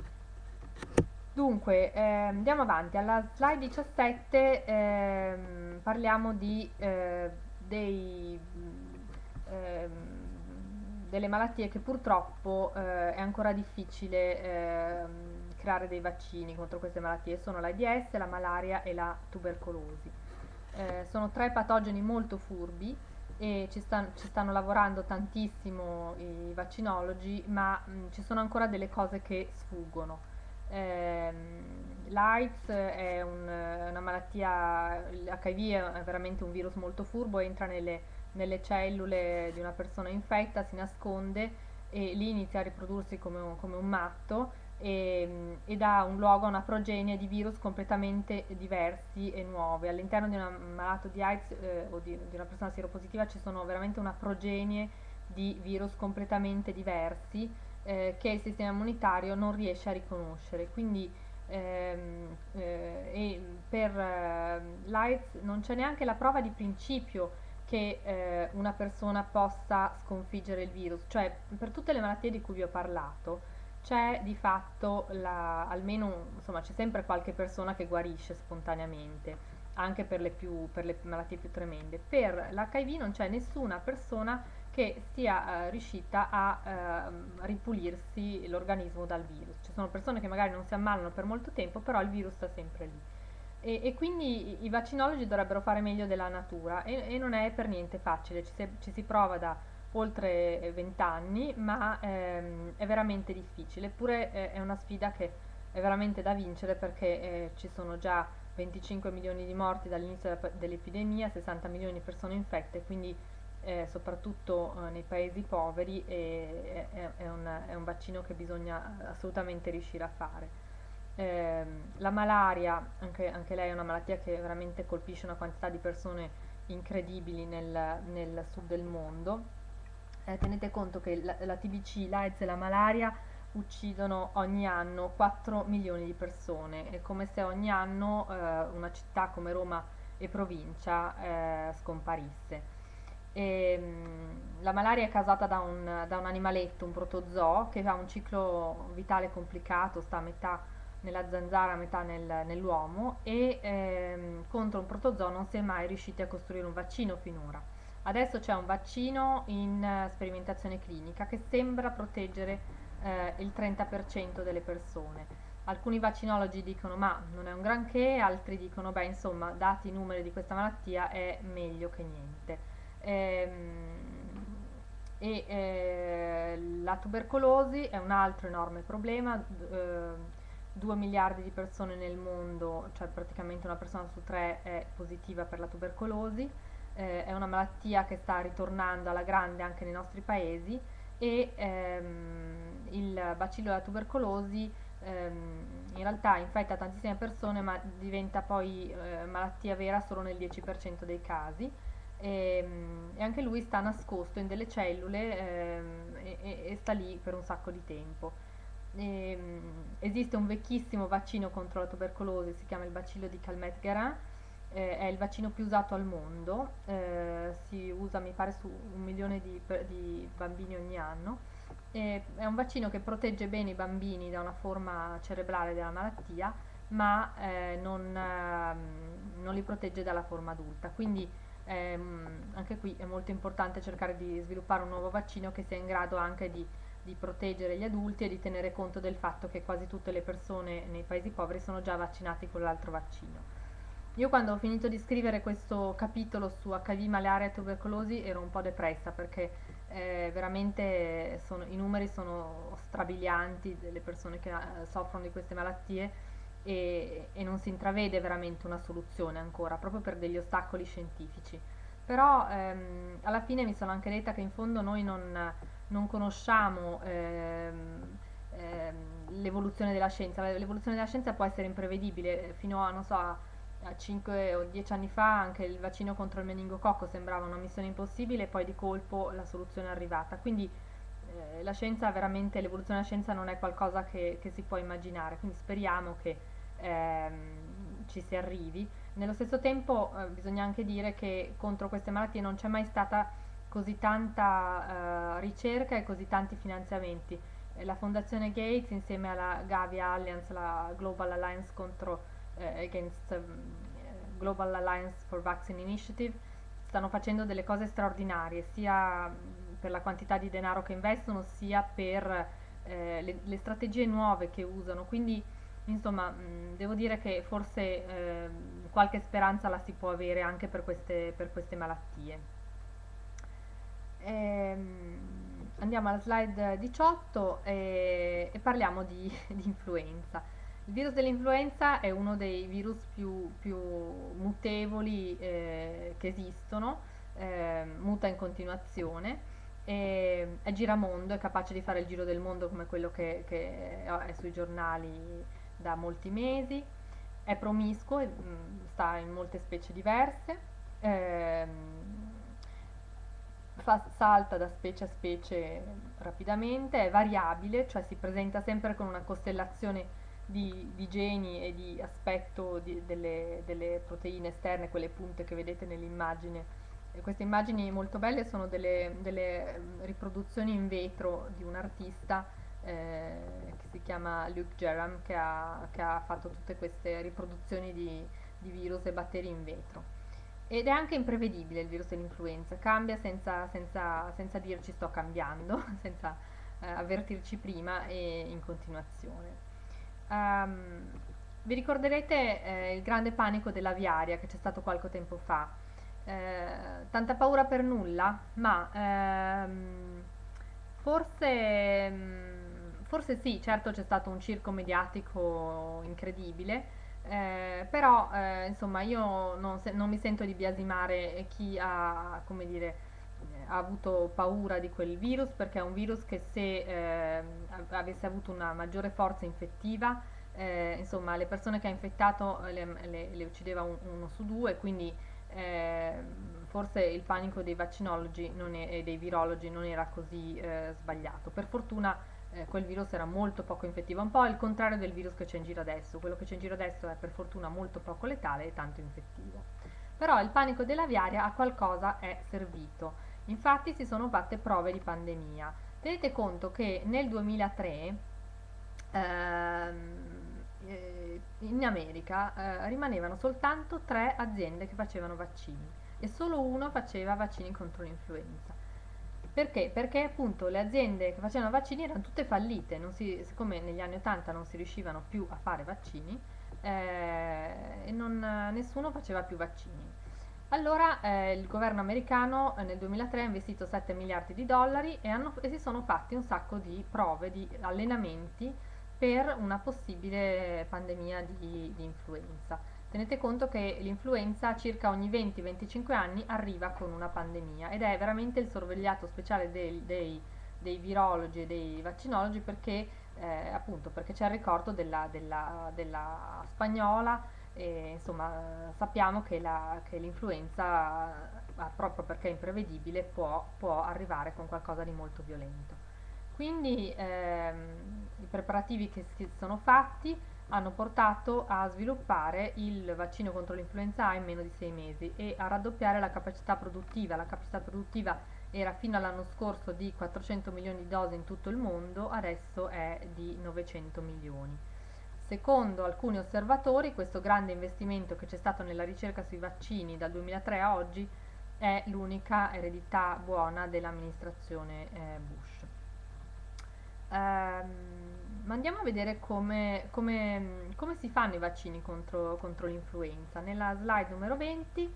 Dunque, ehm, andiamo avanti. Alla slide diciassette ehm, parliamo di, eh, dei, mh, ehm, delle malattie che purtroppo eh, è ancora difficile ehm, creare dei vaccini contro queste malattie. Sono l'AIDS, la malaria e la tubercolosi. Eh, sono tre patogeni molto furbi e ci, stan- ci stanno lavorando tantissimo i vaccinologi, ma mh, ci sono ancora delle cose che sfuggono. Ehm, L'AIDS è un- una malattia, l'H I V è veramente un virus molto furbo, entra nelle, nelle cellule di una persona infetta, si nasconde e lì inizia a riprodursi come un, come un matto, e, e dà un luogo a una progenie di virus completamente diversi e nuovi. All'interno di un malato di AIDS eh, o di, di una persona sieropositiva ci sono veramente una progenie di virus completamente diversi eh, che il sistema immunitario non riesce a riconoscere. Quindi ehm, eh, e per eh, l'AIDS non c'è neanche la prova di principio che eh, una persona possa sconfiggere il virus, cioè per tutte le malattie di cui vi ho parlato c'è di fatto la, almeno insomma c'è sempre qualche persona che guarisce spontaneamente, anche per le, più, per le malattie più tremende. Per l'H I V non c'è nessuna persona che sia eh, riuscita a ehm, ripulirsi l'organismo dal virus. Ci sono persone che magari non si ammalano per molto tempo, però il virus sta sempre lì. E, e quindi i, i vaccinologi dovrebbero fare meglio della natura, e, e non è per niente facile, ci si, ci si prova da oltre venti anni, ma ehm, è veramente difficile. Eppure eh, è una sfida che è veramente da vincere, perché eh, ci sono già venticinque milioni di morti dall'inizio della- dell'epidemia, sessanta milioni di persone infette, quindi eh, soprattutto eh, nei paesi poveri e- è, è un, è un vaccino che bisogna assolutamente riuscire a fare. Ehm, la malaria, anche, anche lei è una malattia che veramente colpisce una quantità di persone incredibili nel, nel sud del mondo. Eh, tenete conto che la, la T B C, l'AIDS e la malaria uccidono ogni anno quattro milioni di persone. È come se ogni anno eh, una città come Roma e provincia eh, scomparisse. E, mh, la malaria è causata da un, da un animaletto, un protozoo, che ha un ciclo vitale complicato, sta a metà nella zanzara, a metà nel- nell'uomo, e ehm, contro un protozoo non si è mai riusciti a costruire un vaccino finora. Adesso c'è un vaccino in eh, sperimentazione clinica che sembra proteggere eh, il trenta per cento delle persone. Alcuni vaccinologi dicono ma non è un granché, altri dicono beh insomma dati i numeri di questa malattia è meglio che niente. Ehm, e eh, la tubercolosi è un altro enorme problema, due miliardi di persone nel mondo, cioè praticamente una persona su tre è positiva per la tubercolosi, eh, è una malattia che sta ritornando alla grande anche nei nostri paesi e ehm, il bacillo della tubercolosi ehm, in realtà infetta tantissime persone ma diventa poi eh, malattia vera solo nel dieci per cento dei casi e, e anche lui sta nascosto in delle cellule ehm, e, e- e sta lì per un sacco di tempo. Ehm, esiste un vecchissimo vaccino contro la tubercolosi, si chiama il bacillo di Calmette-Guerin, eh, è il vaccino più usato al mondo, eh, si usa mi pare su un milione di, per- di bambini ogni anno. E è un vaccino che protegge bene i bambini da una forma cerebrale della malattia, ma eh, non, ehm, non li protegge dalla forma adulta. Quindi ehm, anche qui è molto importante cercare di sviluppare un nuovo vaccino che sia in grado anche di, di proteggere gli adulti e di tenere conto del fatto che quasi tutte le persone nei paesi poveri sono già vaccinati con l'altro vaccino. Io quando ho finito di scrivere questo capitolo su acca i vu, malaria e tubercolosi ero un po' depressa perché eh, veramente sono- i numeri sono strabilianti delle persone che eh, soffrono di queste malattie e, e non si intravede veramente una soluzione ancora, proprio per degli ostacoli scientifici. Però ehm, alla fine mi sono anche detta che in fondo noi non, non conosciamo ehm, ehm, l'evoluzione della scienza. L'evoluzione della scienza può essere imprevedibile, fino a, non so, a cinque o dieci anni fa anche il vaccino contro il meningococco sembrava una missione impossibile e poi di colpo la soluzione è arrivata. Quindi eh, la scienza veramente, l'evoluzione della scienza non è qualcosa che, che si può immaginare, quindi speriamo che ehm, ci si arrivi. Nello stesso tempo eh, bisogna anche dire che contro queste malattie non c'è mai stata così tanta eh, ricerca e così tanti finanziamenti. Eh, La Fondazione Gates insieme alla Gavi Alliance, la Global Alliance contro eh, Against um, Global Alliance for Vaccine Initiative stanno facendo delle cose straordinarie, sia per la quantità di denaro che investono, sia per eh, le, le strategie nuove che usano. Quindi, insomma, mh, devo dire che forse eh, qualche speranza la si può avere anche per queste, per queste malattie. Ehm, andiamo alla slide diciotto e, e parliamo di, di influenza. Il virus dell'influenza è uno dei virus più, più mutevoli eh, che esistono, eh, muta in continuazione, e è giramondo, è capace di fare il giro del mondo come quello che, che è sui giornali da molti mesi, è promiscuo, e, mm, sta in molte specie diverse, ehm, fa- salta da specie a specie rapidamente, è variabile, cioè si presenta sempre con una costellazione di, di geni e di aspetto di- delle, delle proteine esterne, quelle punte che vedete nell'immagine. E queste immagini molto belle sono delle, delle mm, riproduzioni in vetro di un artista eh, che si chiama Luke Jerram, che ha, che ha fatto tutte queste riproduzioni di, di virus e batteri in vetro. Ed è anche imprevedibile il virus dell'influenza, cambia senza, senza- senza dirci sto cambiando, senza eh, avvertirci prima e in continuazione. Ehm, Vi ricorderete eh, il grande panico dell'aviaria che c'è stato qualche tempo fa? Eh, Tanta paura per nulla? Ma ehm, forse, mm, forse sì, certo c'è stato un circo mediatico incredibile, eh, però eh, insomma io non, se- non mi sento di biasimare chi ha, come dire, eh, ha avuto paura di quel virus perché è un virus che se eh, av- avesse avuto una maggiore forza infettiva, eh, insomma le persone che ha infettato eh, le, le- le uccideva un- uno su due, quindi eh, forse il panico dei vaccinologi non è- e dei virologi non era così eh, sbagliato. Per fortuna eh, quel virus era molto poco infettivo, un po' il contrario del virus che c'è in giro adesso. Quello che c'è in giro adesso è per fortuna molto poco letale e tanto infettivo. Però il panico dell'aviaria a qualcosa è servito. Infatti si sono fatte prove di pandemia. Tenete conto che nel duemilatré ehm, eh, in America eh, rimanevano soltanto tre aziende che facevano vaccini e solo uno faceva vaccini contro l'influenza. Perché? Perché appunto le aziende che facevano vaccini erano tutte fallite, non si, siccome negli anni ottanta non si riuscivano più a fare vaccini, eh, e non, nessuno faceva più vaccini. Allora eh, il governo americano eh, nel duemilatré ha investito sette miliardi di dollari e, hanno- e si sono fatti un sacco di prove, di allenamenti per una possibile pandemia di, di influenza. Tenete conto che l'influenza circa ogni venti venticinque anni arriva con una pandemia ed è veramente il sorvegliato speciale dei, dei- dei virologi e dei vaccinologi perché, eh, appunto, perché c'è il ricordo della, della- della spagnola e insomma sappiamo che, la- che l'influenza, eh, proprio perché è imprevedibile, può, può arrivare con qualcosa di molto violento. Quindi ehm, i preparativi che si sono fatti hanno portato a sviluppare il vaccino contro l'influenza A in meno di sei mesi e a raddoppiare la capacità produttiva. La capacità produttiva era fino all'anno scorso di quattrocento milioni di dosi in tutto il mondo, adesso è di novecento milioni. Secondo alcuni osservatori, questo grande investimento che c'è stato nella ricerca sui vaccini dal duemilatré a oggi è l'unica eredità buona dell'amministrazione eh, Bush. Ehm, ma andiamo a vedere come, come- come si fanno i vaccini contro, contro l'influenza. Nella slide numero venti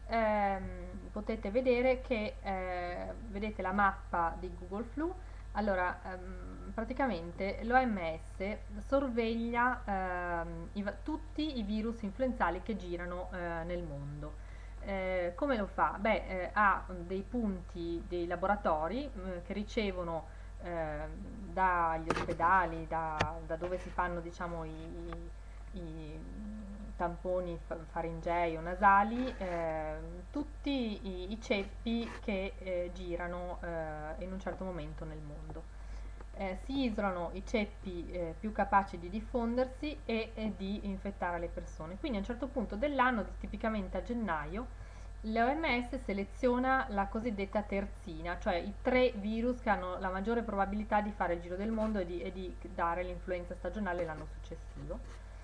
ehm, potete vedere che eh, vedete la mappa di Google Flu. Allora, ehm, praticamente l'O M S sorveglia ehm, i va- tutti i virus influenzali che girano eh, nel mondo. Eh, come lo fa? Beh, eh, ha dei punti, dei laboratori eh, che ricevono eh, dagli ospedali, da, da dove si fanno diciamo, i, i tamponi fa- faringei o nasali, eh, tutti i, i ceppi che eh, girano eh, in un certo momento nel mondo. Eh, si isolano i ceppi eh, più capaci di diffondersi e, e di infettare le persone. Quindi a un certo punto dell'anno, tipicamente a gennaio, l'O M S seleziona la cosiddetta terzina, cioè i tre virus che hanno la maggiore probabilità di fare il giro del mondo e di, e di dare l'influenza stagionale l'anno successivo.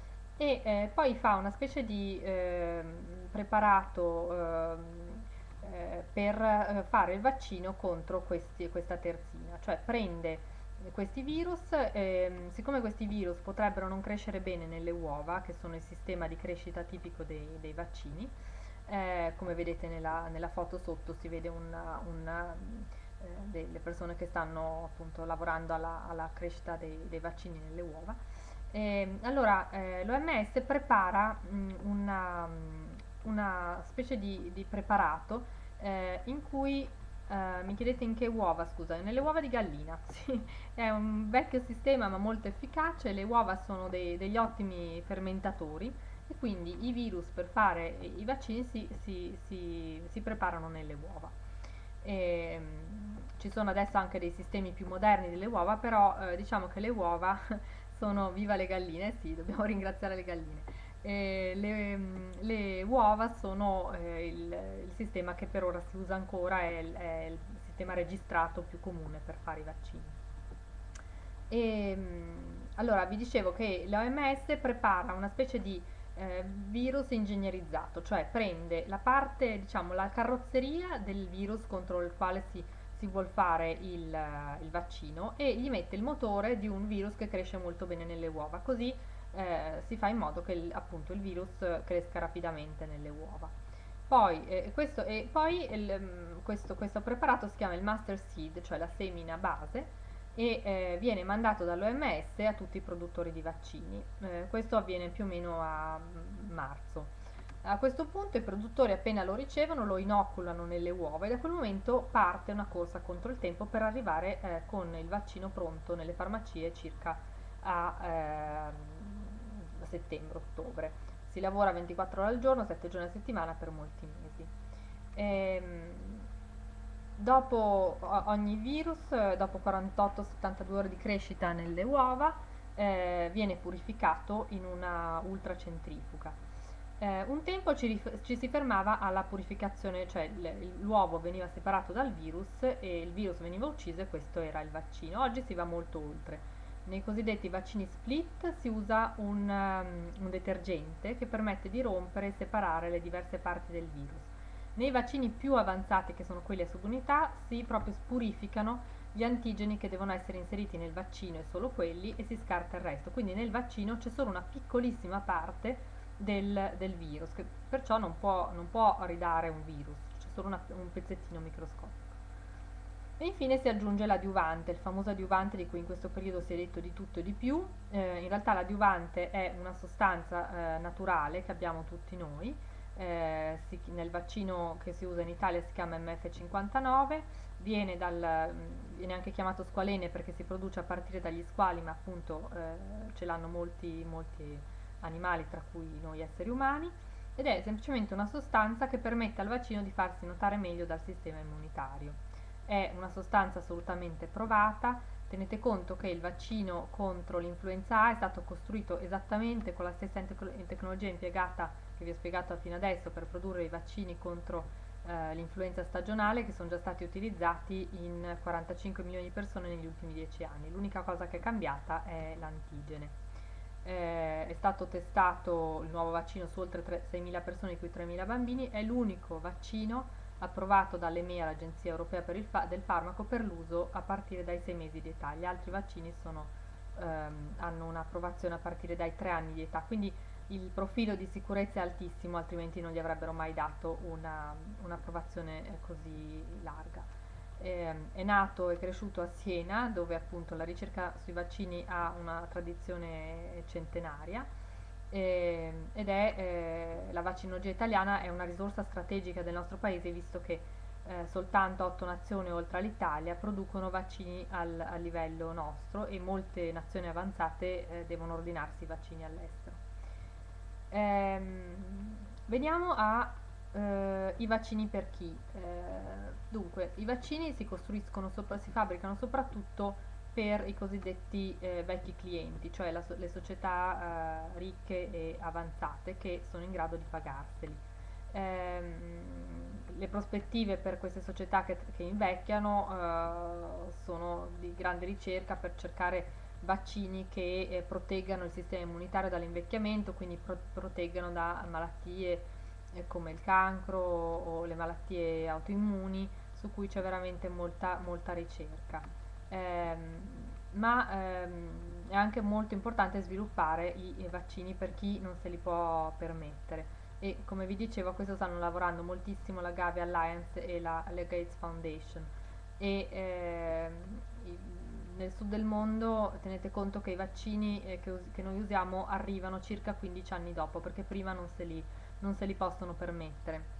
E eh, poi fa una specie di ehm, preparato ehm, eh, per eh, fare il vaccino contro questi- questa terzina, cioè prende questi virus, ehm, siccome questi virus potrebbero non crescere bene nelle uova, che sono il sistema di crescita tipico dei, dei vaccini, eh, come vedete nella, nella foto sotto si vede una, una, eh, delle persone che stanno appunto lavorando alla, alla crescita dei, dei vaccini nelle uova. E, allora eh, l'O M S prepara mh, una, una specie di, di preparato eh, in cui eh, mi chiedete in che uova, scusa, nelle uova di gallina. Sì, è un vecchio sistema ma molto efficace, le uova sono dei- degli ottimi fermentatori e quindi i virus per fare i vaccini si, si- si- si preparano nelle uova. E, mm, ci sono adesso anche dei sistemi più moderni delle uova, però eh, diciamo che le uova sono viva le galline, sì, dobbiamo ringraziare le galline. E le, mm, le uova sono eh, il, il sistema che per ora si usa ancora, è il, è il sistema registrato più comune per fare i vaccini. E, mh, allora vi dicevo che l'O M S prepara una specie di eh, virus ingegnerizzato, cioè prende la parte, diciamo, la carrozzeria del virus contro il quale si, si vuol fare il, eh, il vaccino e gli mette il motore di un virus che cresce molto bene nelle uova, così eh, si fa in modo che il, appunto il virus cresca rapidamente nelle uova. Poi, eh, questo, e poi il, mm, questo, questo preparato si chiama il master seed, cioè la semina base, e eh, viene mandato dall'O M S a tutti i produttori di vaccini. Eh, questo avviene più o meno a mm, marzo. A questo punto i produttori appena lo ricevono lo inoculano nelle uova e da quel momento parte una corsa contro il tempo per arrivare eh, con il vaccino pronto nelle farmacie circa a ehm, settembre-ottobre. Si lavora ventiquattro ore al giorno, sette giorni a settimana per molti mesi. Ehm, dopo ogni virus, eh, dopo quarantotto settantadue ore di crescita nelle uova, eh, viene purificato in una ultracentrifuga. Eh, un tempo ci, rif- ci si fermava alla purificazione, cioè l- l'uovo veniva separato dal virus e il virus veniva ucciso e questo era il vaccino. Oggi si va molto oltre. Nei cosiddetti vaccini split si usa un, um, un detergente che permette di rompere e separare le diverse parti del virus. Nei vaccini più avanzati, che sono quelli a subunità, si proprio purificano gli antigeni che devono essere inseriti nel vaccino e solo quelli e si scarta il resto. Quindi nel vaccino c'è solo una piccolissima parte del, del virus, che perciò non può, non può ridare un virus, c'è solo una- un pezzettino microscopico. E infine si aggiunge l'adiuvante, il famoso adiuvante di cui in questo periodo si è detto di tutto e di più. Eh, in realtà l'adiuvante è una sostanza eh, naturale che abbiamo tutti noi, eh, si- nel vaccino che si usa in Italia si chiama M F cinquantanove, viene, dal, mh, viene anche chiamato squalene perché si produce a partire dagli squali, ma appunto eh, ce l'hanno molti, molti animali, tra cui noi esseri umani, ed è semplicemente una sostanza che permette al vaccino di farsi notare meglio dal sistema immunitario. È una sostanza assolutamente provata. Tenete conto che il vaccino contro l'influenza A è stato costruito esattamente con la stessa tec- tecnologia impiegata che vi ho spiegato fino adesso per produrre i vaccini contro eh, l'influenza stagionale, che sono già stati utilizzati in quarantacinque milioni di persone negli ultimi dieci anni. L'unica cosa che è cambiata è l'antigene. Eh, è stato testato il nuovo vaccino su oltre seimila persone, di cui tremila bambini. È l'unico vaccino approvato dall'E M E A, l'Agenzia Europea per il fa- del Farmaco, per l'uso a partire dai sei mesi di età. Gli altri vaccini sono, ehm, hanno un'approvazione a partire dai tre anni di età, quindi il profilo di sicurezza è altissimo, altrimenti non gli avrebbero mai dato una, un'approvazione eh, così larga. Eh, è nato e cresciuto a Siena, dove appunto la ricerca sui vaccini ha una tradizione centenaria, eh, ed è eh, la vaccinologia italiana è una risorsa strategica del nostro paese, visto che eh, soltanto otto nazioni oltre all'Italia producono vaccini al, a livello nostro e molte nazioni avanzate eh, devono ordinarsi i vaccini all'estero. Ehm, veniamo a eh, i vaccini per chi. Eh, dunque, i vaccini si costruiscono, sopra, si fabbricano soprattutto per i cosiddetti eh, vecchi clienti, cioè la so- le società eh, ricche e avanzate che sono in grado di pagarseli. Ehm, le prospettive per queste società che, che invecchiano eh, sono di grande ricerca per cercare vaccini che eh, proteggano il sistema immunitario dall'invecchiamento, quindi pro- proteggano da malattie eh, come il cancro o, o le malattie autoimmuni, su cui c'è veramente molta, molta ricerca. Ehm, ma ehm, è anche molto importante sviluppare i, i vaccini per chi non se li può permettere. E come vi dicevo, a questo stanno lavorando moltissimo la Gavi Alliance e la, la Gates Foundation. E ehm, i- nel sud del mondo tenete conto che i vaccini eh, che, us- che noi usiamo arrivano circa quindici anni dopo, perché prima non se li, non se li possono permettere.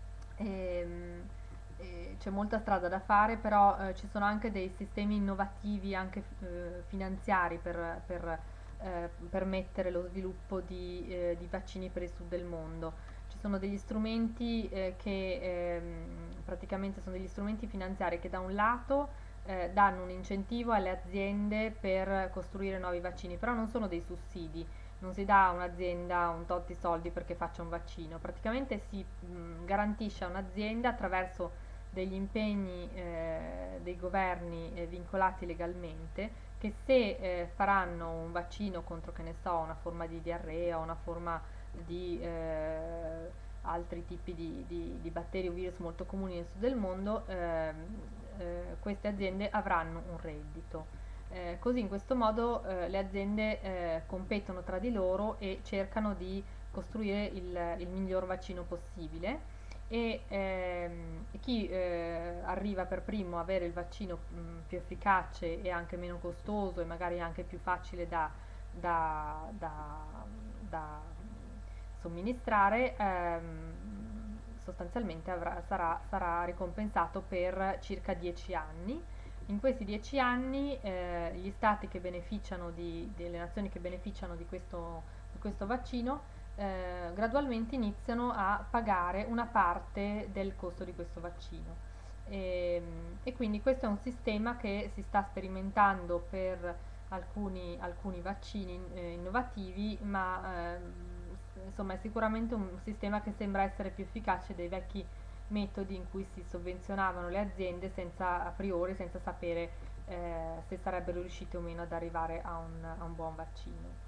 Ehm, e c'è molta strada da fare, però eh, ci sono anche dei sistemi innovativi, anche eh, finanziari, per, per, eh, permettere lo sviluppo di, eh, di vaccini per il sud del mondo. Ci sono degli strumenti eh, che ehm, praticamente sono degli strumenti finanziari che da un lato eh, danno un incentivo alle aziende per costruire nuovi vaccini, però non sono dei sussidi, non si dà a un'azienda un tot di soldi perché faccia un vaccino, praticamente si mh, garantisce a un'azienda attraverso degli impegni eh, dei governi eh, vincolati legalmente che se eh, faranno un vaccino contro, che ne so, una forma di diarrea, una forma di eh, altri tipi di, di, di batteri o virus molto comuni nel sud del mondo, ehm, eh, queste aziende avranno un reddito. Eh, così in questo modo eh, le aziende eh, competono tra di loro e cercano di costruire il, il miglior vaccino possibile e ehm, chi eh, arriva per primo a avere il vaccino mh, più efficace e anche meno costoso e magari anche più facile da, da, da, da somministrare, ehm, sostanzialmente avrà- sarà, sarà ricompensato per circa dieci anni. In questi dieci anni eh, gli stati che beneficiano di, delle nazioni che beneficiano di questo, di questo vaccino eh, gradualmente iniziano a pagare una parte del costo di questo vaccino. E, e quindi questo è un sistema che si sta sperimentando per alcuni, alcuni vaccini eh, innovativi, ma ehm, insomma è sicuramente un sistema che sembra essere più efficace dei vecchi metodi in cui si sovvenzionavano le aziende senza, a priori, senza sapere eh, se sarebbero riusciti o meno ad arrivare a un, a un buon vaccino.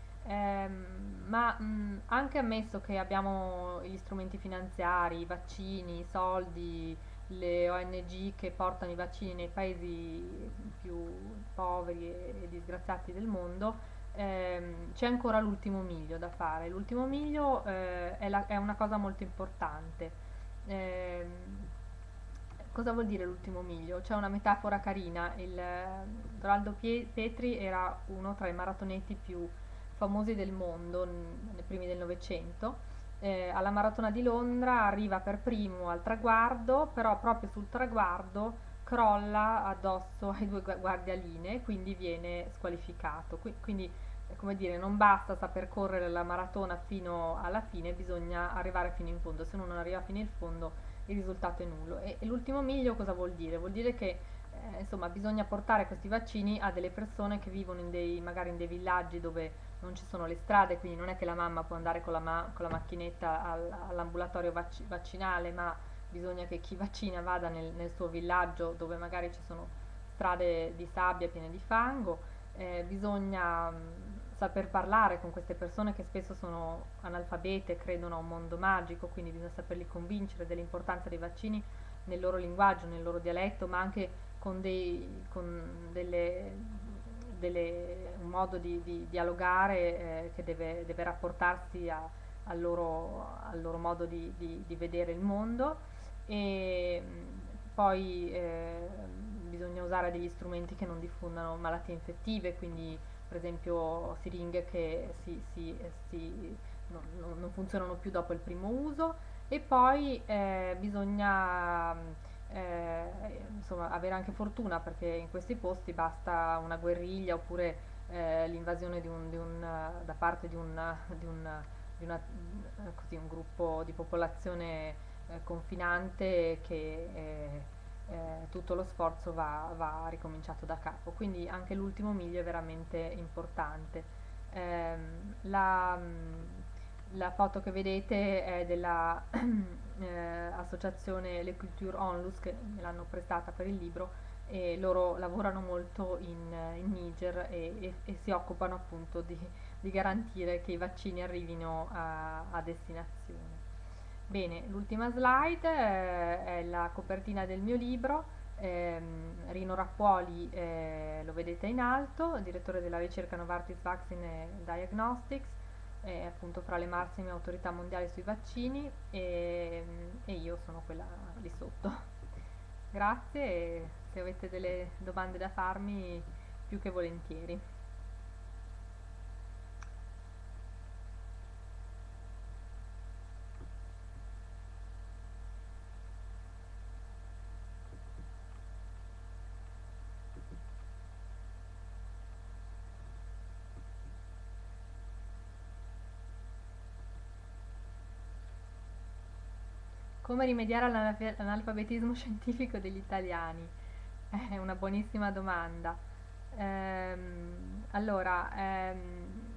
Ehm, ma mh, anche ammesso che abbiamo gli strumenti finanziari, i vaccini, i soldi, le O N G che portano i vaccini nei paesi più poveri e, e disgraziati del mondo, ehm, c'è ancora l'ultimo miglio da fare. L'ultimo miglio eh, è, la- è una cosa molto importante. Ehm, Cosa vuol dire l'ultimo miglio? C'è una metafora carina. Il, eh, Rolando Pie- Petri era uno tra i maratoneti più famosi del mondo n- nei primi del Novecento. Eh, alla maratona di Londra arriva per primo al traguardo, però proprio sul traguardo crolla addosso ai due gua- guardialine, quindi viene squalificato. Qui- quindi, eh, come dire, non basta saper correre la maratona fino alla fine, bisogna arrivare fino in fondo. Se uno non arriva fino in fondo il risultato è nullo. E, e l'ultimo miglio cosa vuol dire? Vuol dire che eh, insomma bisogna portare questi vaccini a delle persone che vivono in dei, magari in dei villaggi dove non ci sono le strade, quindi non è che la mamma può andare con la, ma- con la macchinetta al- all'ambulatorio vac- vaccinale, ma bisogna che chi vaccina vada nel, nel suo villaggio dove magari ci sono strade di sabbia piene di fango. Eh, bisogna mh, saper parlare con queste persone che spesso sono analfabete, credono a un mondo magico, quindi bisogna saperli convincere dell'importanza dei vaccini nel loro linguaggio, nel loro dialetto, ma anche con, dei, con delle, delle, un modo di, di dialogare eh, che deve, deve rapportarsi a, al, loro, al loro modo di, di, di vedere il mondo. E poi eh, bisogna usare degli strumenti che non diffondano malattie infettive, quindi per esempio siringhe che si, si, si, non, non- non funzionano più dopo il primo uso. E poi eh, bisogna eh, insomma, avere anche fortuna, perché in questi posti basta una guerriglia oppure eh, l'invasione di un, di un, eh, da parte di un, di un, di una, eh, così, un gruppo di popolazione eh, confinante che eh, eh, tutto lo sforzo va, va ricominciato da capo. Quindi anche l'ultimo miglio è veramente importante. Ehm, la, la foto che vedete è della eh, associazione Le Culture Onlus, che me l'hanno prestata per il libro, e loro lavorano molto in, in Niger e, e- e si occupano appunto di, di garantire che i vaccini arrivino a, a destinazione. Bene, l'ultima slide eh, è la copertina del mio libro. Ehm, Rino Rappuoli, eh, lo vedete in alto, direttore della ricerca Novartis Vaccine Diagnostics, è appunto fra le massime autorità mondiali sui vaccini, e, e io sono quella lì sotto. Grazie, e se avete delle domande da farmi, più che volentieri. Come rimediare all'analfe- all'analfabetismo scientifico degli italiani? È una buonissima domanda. Ehm, allora, ehm,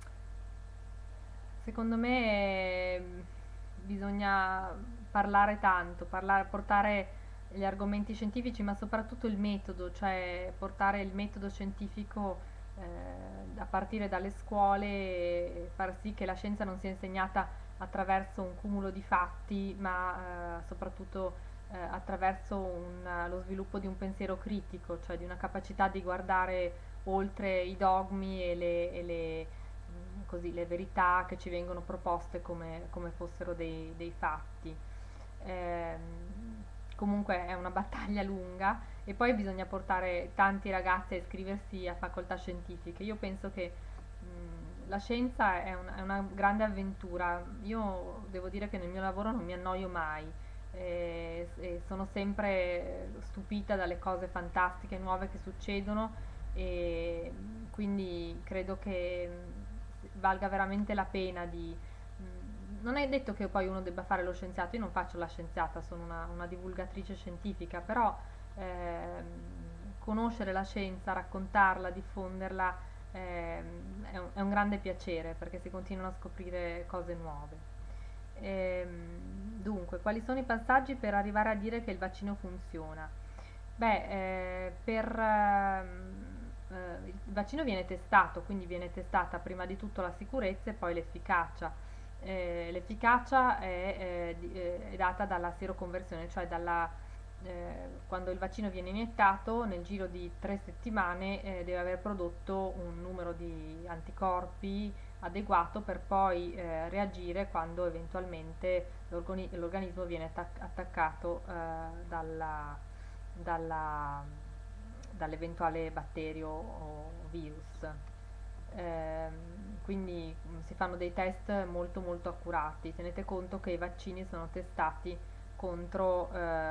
secondo me ehm, bisogna parlare tanto, parlare, portare gli argomenti scientifici, ma soprattutto il metodo, cioè portare il metodo scientifico eh, a partire dalle scuole e far sì che la scienza non sia insegnata attraverso un cumulo di fatti, ma eh, soprattutto eh, attraverso un- lo sviluppo di un pensiero critico, cioè di una capacità di guardare oltre i dogmi e le, e le, mh, così, le verità che ci vengono proposte come, come fossero dei, dei fatti. Ehm, Comunque è una battaglia lunga, e poi bisogna portare tanti ragazzi a iscriversi a facoltà scientifiche. Io penso che mh, la scienza è, un- è una grande avventura. Io devo dire che nel mio lavoro non mi annoio mai, e, e sono sempre stupita dalle cose fantastiche nuove che succedono, e mh, quindi credo che mh, valga veramente la pena di... mh, Non è detto che poi uno debba fare lo scienziato, io non faccio la scienziata, sono una, una divulgatrice scientifica, però ehm, conoscere la scienza, raccontarla, diffonderla Ehm, è un, è un grande piacere perché si continuano a scoprire cose nuove. Ehm, dunque, quali sono i passaggi per arrivare a dire che il vaccino funziona? Beh, eh, per, ehm, eh, il vaccino viene testato, quindi viene testata prima di tutto la sicurezza e poi l'efficacia. Eh, l'efficacia è, eh, di- eh, è data dalla seroconversione, cioè dalla, eh, quando il vaccino viene iniettato, nel giro di tre settimane eh, deve aver prodotto un numero di anticorpi adeguato per poi eh, reagire quando eventualmente l'organi- l'organismo viene attac- attaccato eh, dalla, dalla- dall'eventuale batterio o virus. Ehm, quindi mh, si fanno dei test molto molto accurati. Tenete conto che i vaccini sono testati contro,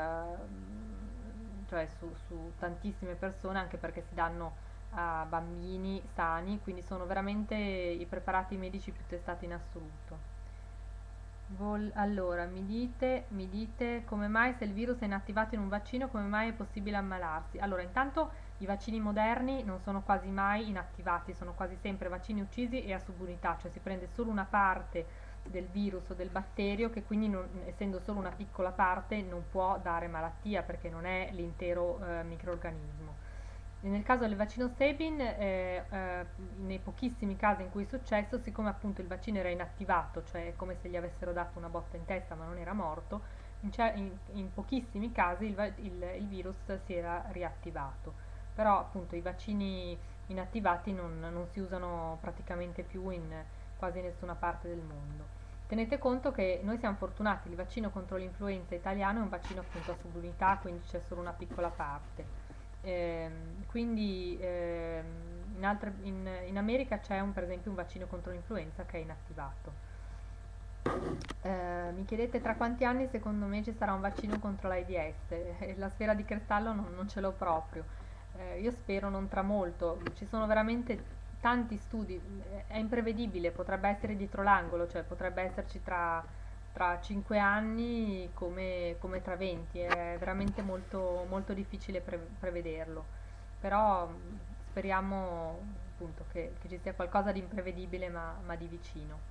ehm, cioè su, su tantissime persone, anche perché si danno a bambini sani, quindi sono veramente i preparati medici più testati in assoluto. Vol- allora, mi dite, mi dite come mai se il virus è inattivato in un vaccino, come mai è possibile ammalarsi? Allora, intanto i vaccini moderni non sono quasi mai inattivati, sono quasi sempre vaccini uccisi e a subunità, cioè si prende solo una parte del virus o del batterio che quindi non- essendo solo una piccola parte non può dare malattia perché non è l'intero eh, microrganismo. E nel caso del vaccino Sabin, eh, eh, nei pochissimi casi in cui è successo, siccome appunto il vaccino era inattivato, cioè è come se gli avessero dato una botta in testa ma non era morto, in, cer- in- in pochissimi casi il, va- il- il virus si era riattivato. Però appunto i vaccini inattivati non, non si usano praticamente più in quasi nessuna parte del mondo. Tenete conto che noi siamo fortunati, il vaccino contro l'influenza italiano è un vaccino appunto a subunità, quindi c'è solo una piccola parte. Ehm, quindi ehm, in, altre- in- in America c'è un- per esempio un vaccino contro l'influenza che è inattivato. Eh, mi chiedete tra quanti anni secondo me ci sarà un vaccino contro l'AIDS? Eh, La sfera di cristallo non, non ce l'ho proprio. Eh, io spero non tra molto. Ci sono veramente tanti studi, eh, è imprevedibile, potrebbe essere dietro l'angolo, cioè potrebbe esserci tra, tra cinque anni come, come tra venti, è veramente molto, molto difficile pre- prevederlo. Però mh, speriamo appunto che, che ci sia qualcosa di imprevedibile ma, ma di vicino.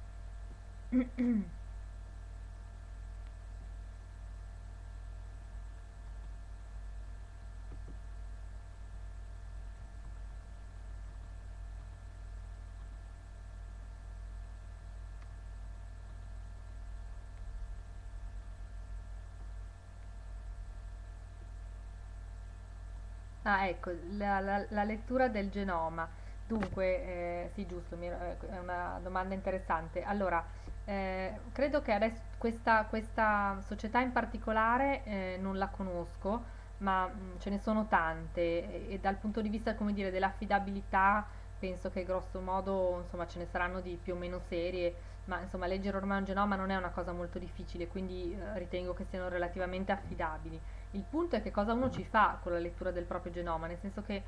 Ah, ecco, la, la- la lettura del genoma. Dunque, eh, sì, giusto, mi- eh, è una domanda interessante. Allora, eh, credo che adesso questa, questa società in particolare eh, non la conosco, ma mh, ce ne sono tante e, e dal punto di vista, come dire, dell'affidabilità penso che grosso modo, insomma, ce ne saranno di più o meno serie, ma insomma, leggere ormai un genoma non è una cosa molto difficile, quindi eh, ritengo che siano relativamente affidabili. Il punto è che cosa uno ci fa con la lettura del proprio genoma, nel senso che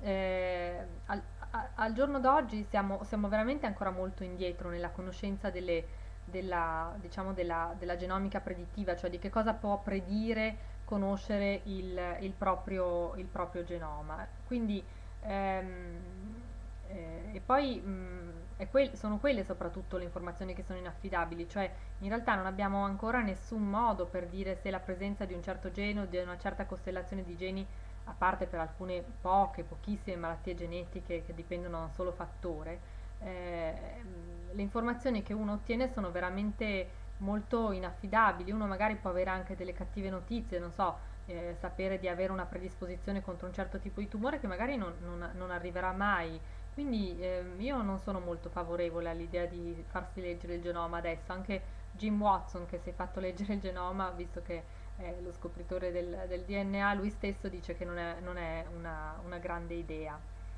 eh, al, a- al giorno d'oggi siamo, siamo veramente ancora molto indietro nella conoscenza delle- della, diciamo della, della genomica predittiva, cioè di che cosa può predire conoscere il, il proprio, il proprio genoma. Quindi, ehm, eh, e poi mh, è quel- sono quelle soprattutto le informazioni che sono inaffidabili, cioè in realtà non abbiamo ancora nessun modo per dire se la presenza di un certo gene o di una certa costellazione di geni, a parte per alcune poche, pochissime malattie genetiche che dipendono da un solo fattore, eh, le informazioni che uno ottiene sono veramente molto inaffidabili. Uno magari può avere anche delle cattive notizie, non so, eh, sapere di avere una predisposizione contro un certo tipo di tumore che magari non, non- non arriverà mai. Quindi ehm, io non sono molto favorevole all'idea di farsi leggere il genoma adesso, anche Jim Watson che si è fatto leggere il genoma, visto che è lo scopritore del, del D N A, lui stesso dice che non è, non è una, una grande idea.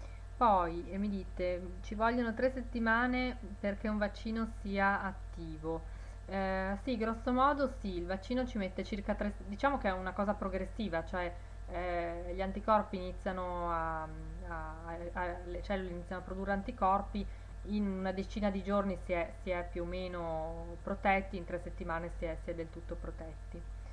Poi eh, mi dite, ci vogliono tre settimane perché un vaccino sia attivo. Eh, sì, grosso modo sì, il vaccino ci mette circa tre, diciamo che è una cosa progressiva, cioè eh, gli anticorpi iniziano a, a- a- le cellule iniziano a produrre anticorpi, in una decina di giorni si è, si è più o meno protetti, in tre settimane si è, si è del tutto protetti.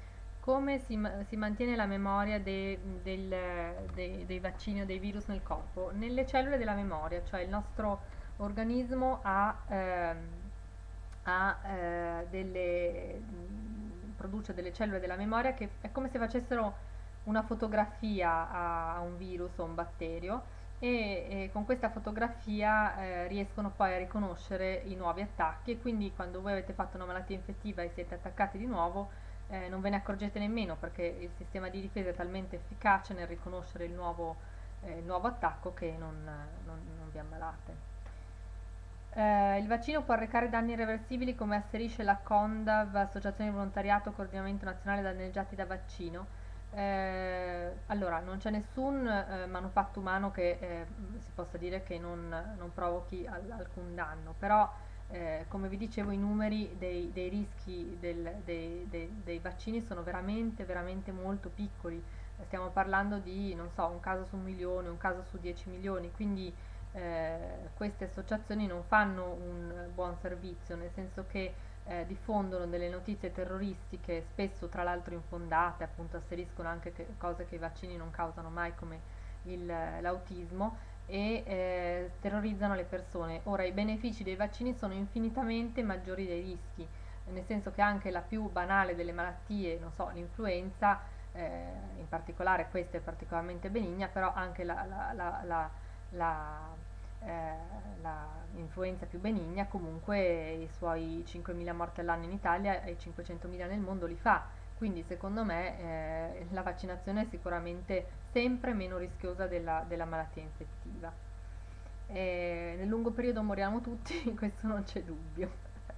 come si, ma- si mantiene la memoria de- del- dei, dei vaccini o dei virus nel corpo? Nelle cellule della memoria, cioè il nostro organismo ha, ehm, ha, eh, delle, mh, produce delle cellule della memoria che è come se facessero una fotografia a, a un virus o un batterio e, e con questa fotografia eh, riescono poi a riconoscere i nuovi attacchi e quindi quando voi avete fatto una malattia infettiva e siete attaccati di nuovo eh, non ve ne accorgete nemmeno perché il sistema di difesa è talmente efficace nel riconoscere il nuovo, eh, il nuovo attacco che non, non, non vi ammalate. Eh, il vaccino può arrecare danni irreversibili come asserisce la CONDAV, Associazione di Volontariato Coordinamento Nazionale Danneggiati da Vaccino. Eh, allora, non c'è nessun eh, manufatto umano che eh, si possa dire che non, non provochi al- alcun danno, però eh, come vi dicevo i numeri dei, dei rischi del- dei, dei- dei vaccini sono veramente, veramente molto piccoli. Stiamo parlando di, non so, un caso su un milione, un caso su dieci milioni, quindi eh, queste associazioni non fanno un buon servizio, nel senso che eh, diffondono delle notizie terroristiche, spesso tra l'altro infondate, appunto asseriscono anche che, cose che i vaccini non causano mai come il, l'autismo e eh, terrorizzano le persone. Ora i benefici dei vaccini sono infinitamente maggiori dei rischi, nel senso che anche la più banale delle malattie, non so, l'influenza, eh, in particolare questa è particolarmente benigna, però anche la, la, la, la, la eh, la influenza più benigna comunque i suoi cinquemila morti all'anno in Italia e cinquecentomila nel mondo li fa, quindi secondo me eh, la vaccinazione è sicuramente sempre meno rischiosa della, della malattia infettiva. E nel lungo periodo moriamo tutti, questo non c'è dubbio.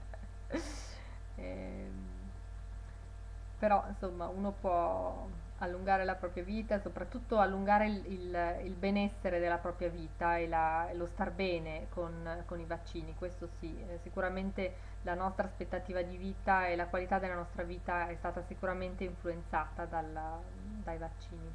Ehm, però insomma uno può allungare la propria vita e soprattutto allungare il, il- il benessere della propria vita e, la- e lo star bene con, con i vaccini, questo sì, eh, sicuramente la nostra aspettativa di vita e la qualità della nostra vita è stata sicuramente influenzata dalla- dai vaccini.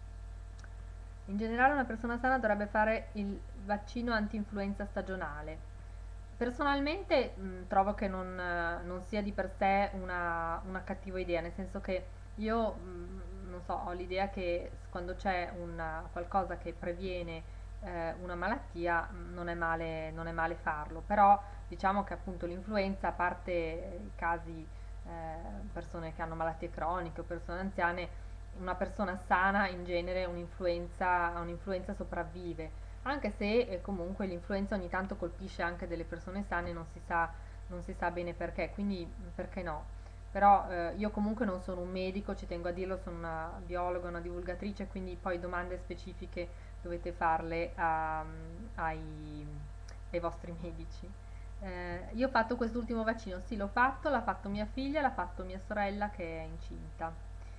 In generale una persona sana dovrebbe fare il vaccino anti-influenza stagionale. Personalmente mh, trovo che non, eh, non sia di per sé una, una cattiva idea, nel senso che io mh, non so, ho l'idea che s- quando c'è una- qualcosa che previene eh, una malattia mh, non è male, non è male farlo, però diciamo che appunto l'influenza, a parte i casi eh, persone che hanno malattie croniche o persone anziane, una persona sana in genere un'influenza, a un'influenza sopravvive, anche se eh, comunque l'influenza ogni tanto colpisce anche delle persone sane, non si sa, non si sa bene perché, quindi mh, perché no? Però eh, io comunque non sono un medico, ci tengo a dirlo, sono una biologa, una divulgatrice, quindi poi domande specifiche dovete farle a- ai, ai vostri medici. Eh, io ho fatto quest'ultimo vaccino, sì, l'ho fatto, l'ha fatto mia figlia, l'ha fatto mia sorella che è incinta.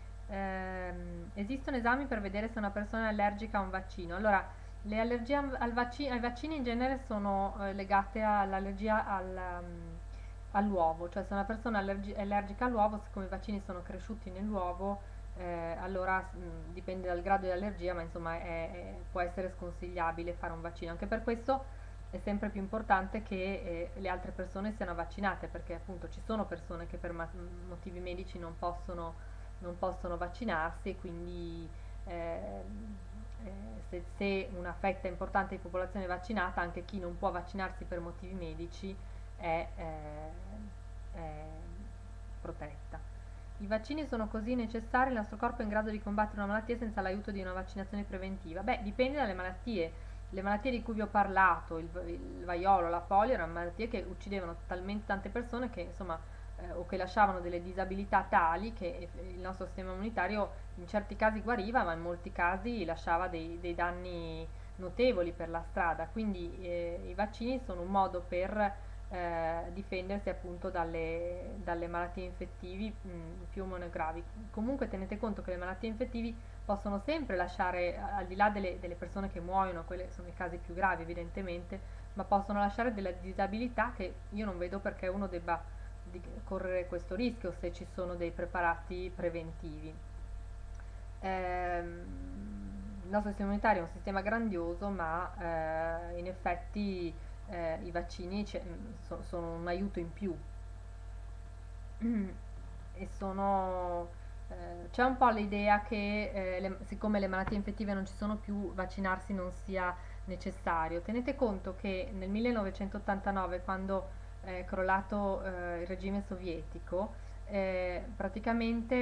Ehm, esistono esami per vedere se una persona è allergica a un vaccino. Allora, le allergie al al vacci- ai vaccini in genere sono eh, legate all'allergia al, um, all'uovo, cioè se una persona è allergi- è allergica all'uovo, siccome i vaccini sono cresciuti nell'uovo, eh, allora mh, dipende dal grado di allergia, ma insomma è- è- può essere sconsigliabile fare un vaccino. Anche per questo è sempre più importante che eh, le altre persone siano vaccinate, perché appunto ci sono persone che per ma- motivi medici non possono, non possono vaccinarsi e quindi ehm, eh, se, se una fetta importante di popolazione è vaccinata, anche chi non può vaccinarsi per motivi medici è, eh, è protetta. I vaccini sono così necessari, il nostro corpo è in grado di combattere una malattia senza l'aiuto di una vaccinazione preventiva? Beh, dipende dalle malattie. Le malattie di cui vi ho parlato, il, il vaiolo, la polio, erano malattie che uccidevano talmente tante persone che insomma eh, o che lasciavano delle disabilità tali che il nostro sistema immunitario in certi casi guariva, ma in molti casi lasciava dei, dei danni notevoli per la strada. Quindi eh, i vaccini sono un modo per eh, difendersi appunto dalle, dalle malattie infettivi mh, più o meno gravi. Comunque tenete conto che le malattie infettivi possono sempre lasciare, al di là delle, delle persone che muoiono, quelli sono i casi più gravi evidentemente, ma possono lasciare delle disabilità che io non vedo perché uno debba di correre questo rischio se ci sono dei preparati preventivi. Ehm, il nostro sistema immunitario è un sistema grandioso, ma eh, in effetti eh, i vaccini ce- so- sono un aiuto in più e sono eh, c'è un po' l'idea che eh, le- siccome le malattie infettive non ci sono più, vaccinarsi non sia necessario. Tenete conto che nel millenovecentottantanove, quando è crollato eh, il regime sovietico, eh, praticamente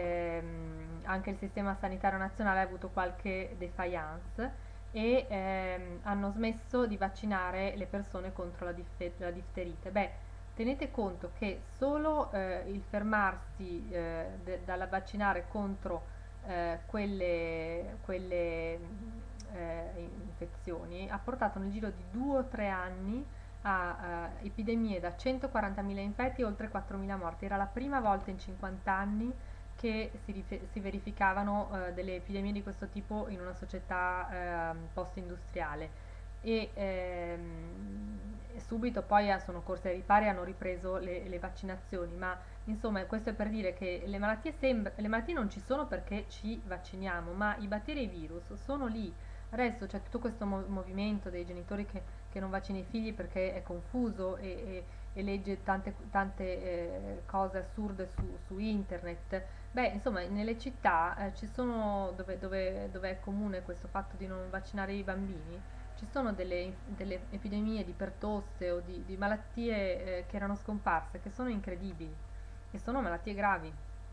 ehm, anche il sistema sanitario nazionale ha avuto qualche defiance e ehm, hanno smesso di vaccinare le persone contro la, difte- la difterite. Beh, tenete conto che solo eh, il fermarsi eh, de- dalla vaccinare contro eh, quelle, quelle mh, eh, infezioni ha portato nel giro di due o tre anni a eh, epidemie da centoquarantamila infetti e oltre quattromila morti. Era la prima volta in cinquanta anni che si, rife- si verificavano eh, delle epidemie di questo tipo in una società ehm, post-industriale e ehm, subito poi ah, sono corse ai ripari e hanno ripreso le, le vaccinazioni, ma insomma questo è per dire che le malattie, sembra, le malattie non ci sono perché ci vacciniamo, ma i batteri e i virus sono lì. Adesso c'è tutto questo mo- movimento dei genitori che, che non vaccinano i figli perché è confuso e, e- e legge tante, tante eh, cose assurde su, su internet. Beh, insomma, nelle città eh, ci sono dove, dove, dove è comune questo fatto di non vaccinare i bambini, ci sono delle, delle epidemie di pertosse o di, di malattie eh, che erano scomparse, che sono incredibili e sono malattie gravi.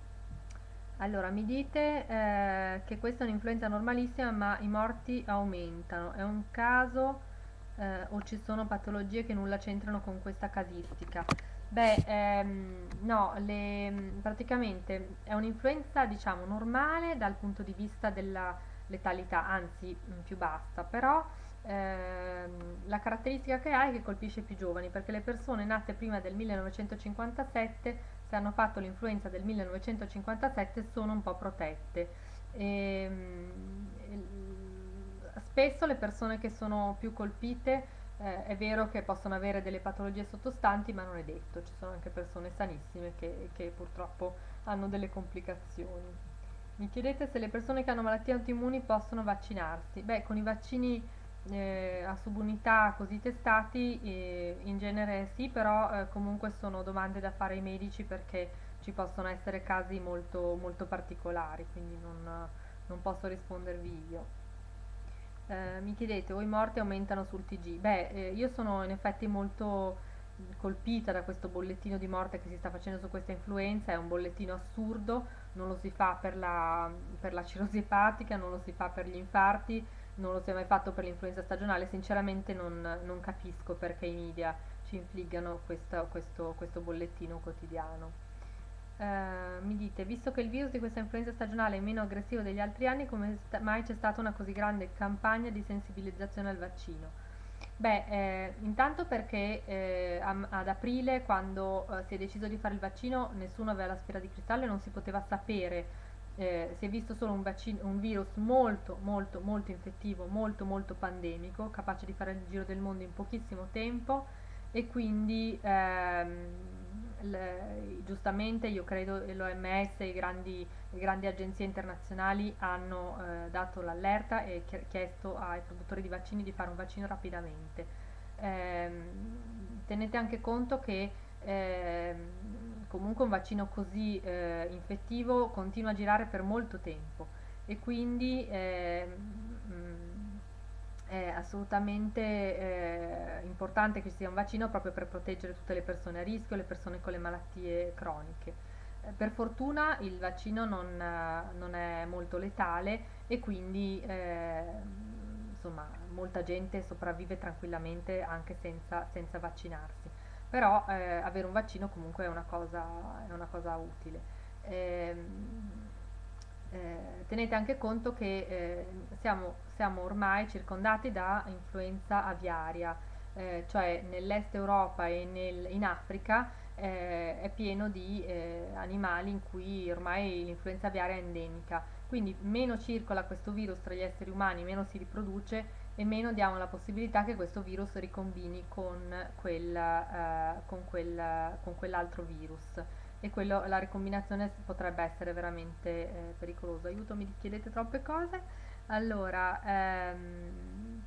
Allora, mi dite eh, che questa è un'influenza normalissima, ma i morti aumentano. È un caso eh, o ci sono patologie che nulla c'entrano con questa casistica? Beh, ehm, no, le- praticamente è un'influenza, diciamo, normale dal punto di vista della letalità, anzi mh, più bassa, però ehm, la caratteristica che ha è che colpisce i più giovani, perché le persone nate prima del millenovecentocinquantasette, se hanno fatto l'influenza del millenovecentocinquantasette, sono un po' protette. Ehm, il- spesso le persone che sono più colpite eh, è vero che possono avere delle patologie sottostanti, ma non è detto, ci sono anche persone sanissime che, che purtroppo hanno delle complicazioni. Mi chiedete se le persone che hanno malattie autoimmuni possono vaccinarsi. Beh, con i vaccini eh, a subunità così testati, eh, in genere sì, però eh, comunque sono domande da fare ai medici perché ci possono essere casi molto, molto particolari, quindi non, non posso rispondervi io. Eh, mi chiedete, o i morti aumentano sul T G? Beh, eh, io sono in effetti molto mh, colpita da questo bollettino di morte che si sta facendo su questa influenza, è un bollettino assurdo, non lo si fa per la, per la cirrosi epatica, non lo si fa per gli infarti, non lo si è mai fatto per l'influenza stagionale, sinceramente non, non capisco perché i media ci infliggano questa- questo, questo bollettino quotidiano. Eh, mi dite, visto che il virus di questa influenza stagionale è meno aggressivo degli altri anni, come sta- mai c'è stata una così grande campagna di sensibilizzazione al vaccino? Beh, eh, intanto perché eh, am- ad aprile, quando eh, si è deciso di fare il vaccino, nessuno aveva la sfera di cristallo e non si poteva sapere. Eh, si è visto solo un, vaccino, un virus molto, molto, molto infettivo, molto, molto pandemico, capace di fare il giro del mondo in pochissimo tempo e quindi ehm, l- giustamente io credo che l'O M S e i grandi, le grandi agenzie internazionali hanno eh, dato l'allerta e chi- chiesto ai produttori di vaccini di fare un vaccino rapidamente. Ehm, tenete anche conto che ehm, comunque un vaccino così eh, infettivo continua a girare per molto tempo e quindi ehm, mm, è assolutamente eh, importante che ci sia un vaccino proprio per proteggere tutte le persone a rischio, le persone con le malattie croniche. Eh, per fortuna il vaccino non, eh, non è molto letale e quindi eh, insomma molta gente sopravvive tranquillamente anche senza, senza vaccinarsi. Però eh, avere un vaccino comunque è una cosa, è una cosa utile. Ehm, eh, tenete anche conto che eh, siamo, siamo ormai circondati da influenza aviaria, eh, cioè nell'est Europa e nel- in Africa eh, è pieno di eh, animali in cui ormai l'influenza aviaria è endemica. Quindi meno circola questo virus tra gli esseri umani, meno si riproduce e meno diamo la possibilità che questo virus ricombini con, quel, eh, con, quel, con quell'altro virus e quello, la ricombinazione potrebbe essere veramente eh, pericoloso. Aiuto, mi chiedete troppe cose? Allora, ehm,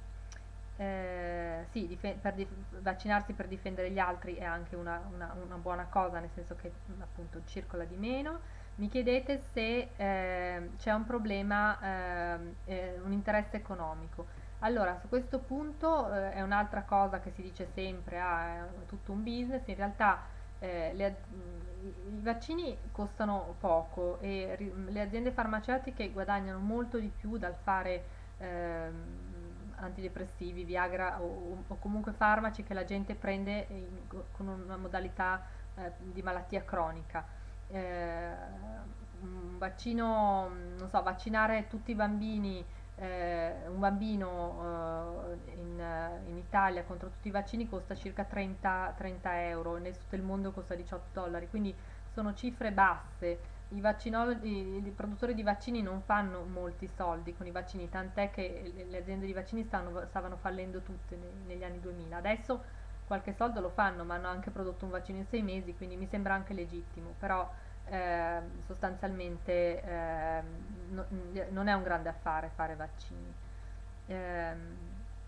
eh, sì, dife- per dif- vaccinarsi per difendere gli altri è anche una, una- una buona cosa, nel senso che appunto circola di meno. Mi chiedete se eh, c'è un problema, ehm, eh, un interesse economico. Allora, su questo punto eh, è un'altra cosa che si dice sempre, ah, è tutto un business. In realtà eh, le az- mh, i i vaccini costano poco e ri- le aziende farmaceutiche guadagnano molto di più dal fare ehm, antidepressivi, Viagra o, o comunque farmaci che la gente prende in- con una modalità eh, di malattia cronica. eh, un vaccino, non so, vaccinare tutti i bambini, eh, un bambino eh, in, eh, in Italia contro tutti i vaccini costa circa trenta, trenta euro, nel tutto il mondo costa diciotto dollari, quindi sono cifre basse. I, vaccinolo- i, i produttori di vaccini non fanno molti soldi con i vaccini, tant'è che le, le aziende di vaccini stanno- stavano fallendo tutte ne- negli anni duemila. Adesso qualche soldo lo fanno, ma hanno anche prodotto un vaccino in sei mesi, quindi mi sembra anche legittimo, però ehm, sostanzialmente ehm, no- non è un grande affare fare vaccini. Ehm,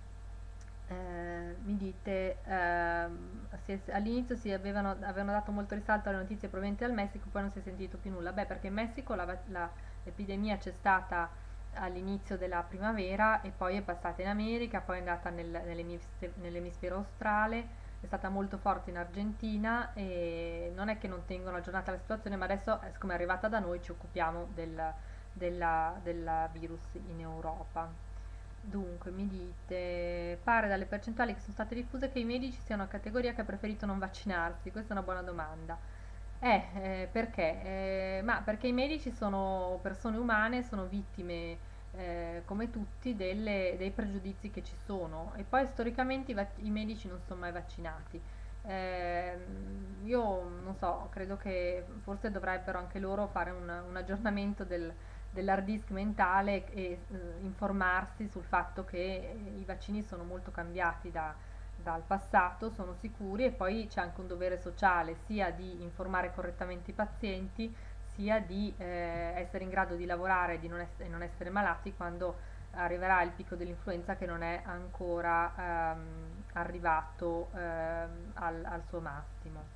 eh, Mi dite, ehm, si è- all'inizio si avevano, avevano dato molto risalto alle notizie provenienti dal Messico, poi non si è sentito più nulla. Beh, perché in Messico la va- la- l'epidemia c'è stata all'inizio della primavera e poi è passata in America, poi è andata nel- nell'emis- nell'emisfero australe, è stata molto forte in Argentina e non è che non tengono aggiornata la situazione, ma adesso, eh, siccome è arrivata da noi, ci occupiamo del, della, della virus in Europa. Dunque, mi dite, pare dalle percentuali che sono state diffuse che i medici siano una categoria che ha preferito non vaccinarsi. Questa è una buona domanda. Eh, eh, perché? Eh, ma perché i medici sono persone umane, sono vittime, eh, come tutti, delle- dei pregiudizi che ci sono. E poi storicamente i, vac- i medici non sono mai vaccinati. Ehm, io non so, credo che forse dovrebbero anche loro fare un, un aggiornamento del dell'hard disk mentale e eh, informarsi sul fatto che eh, i vaccini sono molto cambiati da- dal passato, sono sicuri e poi c'è anche un dovere sociale sia di informare correttamente i pazienti sia di eh, essere in grado di lavorare e di non, ess- e non essere malati quando arriverà il picco dell'influenza che non è ancora ehm, arrivato ehm, al, al suo massimo.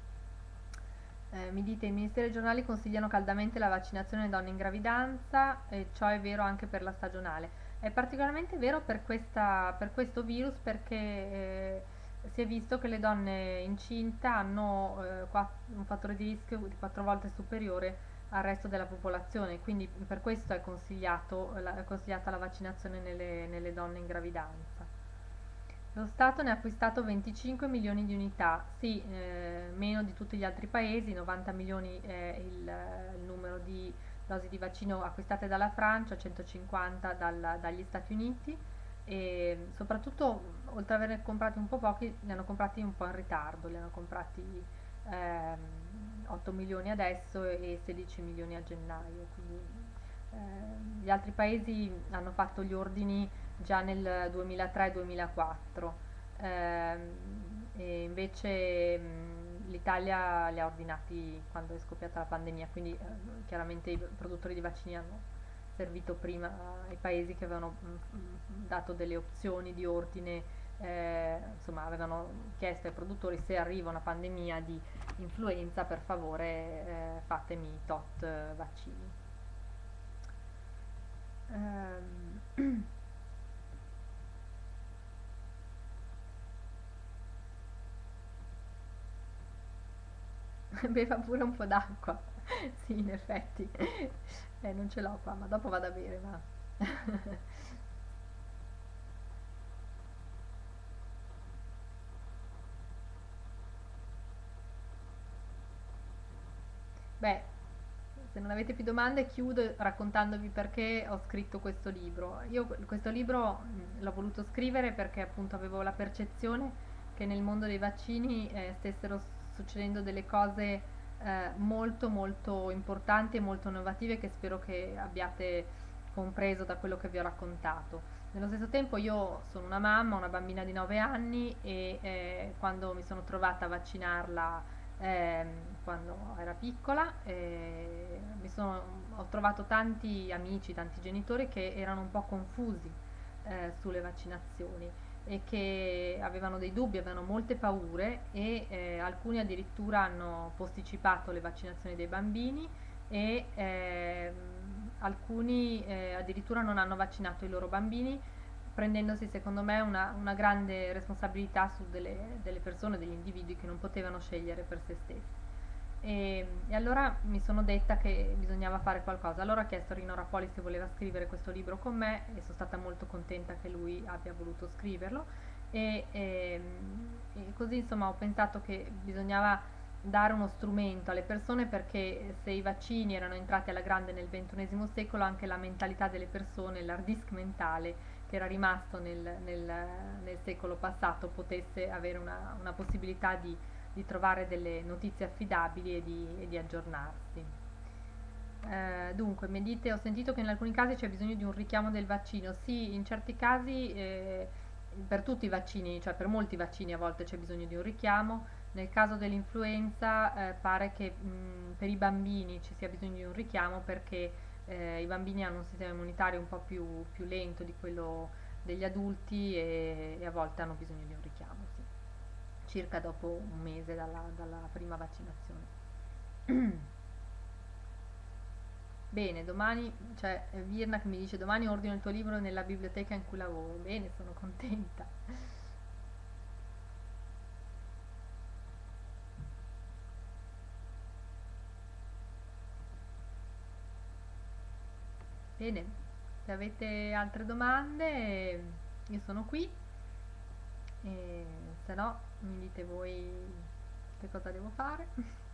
Eh, mi dite, i ministeri regionali consigliano caldamente la vaccinazione alle donne in gravidanza e ciò è vero anche per la stagionale. È particolarmente vero per, questa, per questo virus perché eh, si è visto che le donne incinte hanno eh, quatt- un fattore di rischio di quattro volte superiore al resto della popolazione, quindi per questo è consigliato, la, è consigliata la vaccinazione nelle, nelle donne in gravidanza. Lo Stato ne ha acquistato venticinque milioni di unità, sì, eh, meno di tutti gli altri paesi, novanta milioni è il, eh, il numero di dosi di vaccino acquistate dalla Francia, centocinquanta dal- dagli Stati Uniti e soprattutto, oltre ad averne comprati un po' pochi, ne hanno comprati un po' in ritardo, li hanno comprati ehm, otto milioni adesso e sedici milioni a gennaio, quindi ehm, gli altri paesi hanno fatto gli ordini già nel duemilatré-duemilaquattro, ehm, e invece mh, l'Italia li ha ordinati quando è scoppiata la pandemia, quindi eh, chiaramente i produttori di vaccini hanno servito prima ai paesi che avevano mh, mh, dato delle opzioni di ordine, eh, insomma avevano chiesto ai produttori: se arriva una pandemia di influenza, per favore eh, fatemi tot eh, vaccini. Ehm, Beva pure un po' d'acqua. Sì, in effetti. Eh, non ce l'ho qua, ma dopo vado a bere, ma... Beh, se non avete più domande, chiudo raccontandovi perché ho scritto questo libro. Io questo libro mh, l'ho voluto scrivere perché appunto avevo la percezione che nel mondo dei vaccini eh, stessero succedendo delle cose eh, molto molto importanti e molto innovative che spero che abbiate compreso da quello che vi ho raccontato. Nello stesso tempo io sono una mamma, ho una bambina di nove anni e eh, quando mi sono trovata a vaccinarla ehm, quando era piccola, eh, mi sono, ho trovato tanti amici, tanti genitori che erano un po' confusi eh, sulle vaccinazioni e che avevano dei dubbi, avevano molte paure e eh, alcuni addirittura hanno posticipato le vaccinazioni dei bambini e ehm, alcuni eh, addirittura non hanno vaccinato i loro bambini, prendendosi secondo me una, una grande responsabilità su delle, delle persone, degli individui che non potevano scegliere per se stessi. E, e allora mi sono detta che bisognava fare qualcosa. Allora ho chiesto a Rino Rapoli se voleva scrivere questo libro con me e sono stata molto contenta che lui abbia voluto scriverlo. E, e, e così insomma ho pensato che bisognava dare uno strumento alle persone, perché se i vaccini erano entrati alla grande nel ventunesimo secolo, anche la mentalità delle persone, l'hard disk mentale che era rimasto nel, nel, nel secolo passato, potesse avere una, una possibilità di, di trovare delle notizie affidabili e di, e di aggiornarsi. Eh, dunque, mi dite, ho sentito che in alcuni casi c'è bisogno di un richiamo del vaccino. Sì, in certi casi, eh, per tutti i vaccini, cioè per molti vaccini a volte c'è bisogno di un richiamo. Nel caso dell'influenza, eh, pare che mh, per i bambini ci sia bisogno di un richiamo, perché eh, i bambini hanno un sistema immunitario un po' più, più lento di quello degli adulti e, e a volte hanno bisogno di un richiamo, sì. Circa dopo un mese dalla, dalla prima vaccinazione. Bene, domani c'è eh, Virna che mi dice: domani ordino il tuo libro nella biblioteca in cui lavoro. Bene, sono contenta. Bene, se avete altre domande io sono qui, e se no mi dite voi che cosa devo fare.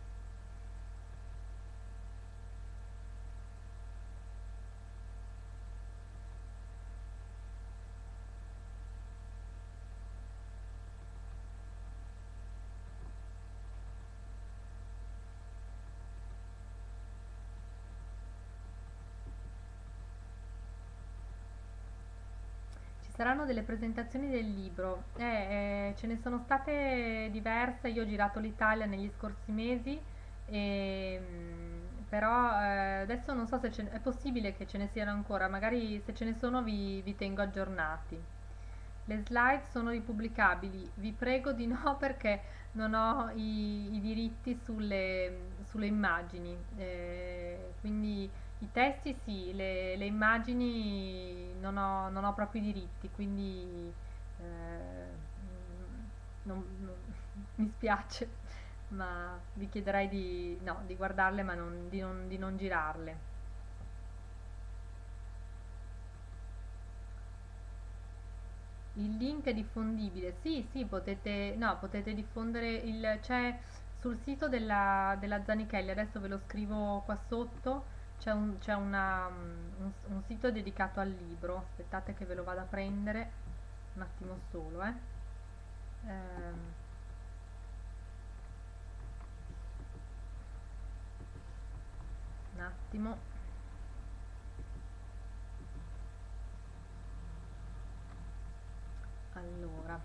Ci saranno delle presentazioni del libro. Eh, eh, ce ne sono state diverse, io ho girato l'Italia negli scorsi mesi, e, mm, però eh, adesso non so se ce ne- è possibile che ce ne siano ancora, magari se ce ne sono vi, vi tengo aggiornati. Le slide sono ripubblicabili? Vi prego di no perché non ho i, i diritti sulle, sulle immagini, eh, quindi i testi sì, le, le immagini non ho, non ho proprio i diritti, quindi eh, non- non- mi spiace, ma vi chiederei di, no, di guardarle ma non- di non di non girarle. Il link è diffondibile? Sì, sì, potete, no, potete diffondere il, c'è sul sito della, della Zanichelli, adesso ve lo scrivo qua sotto, c'è un, c'è una, mm, un, un sito dedicato al libro, aspettate che ve lo vado a prendere, un attimo solo, eh. Ehm, un attimo, allora.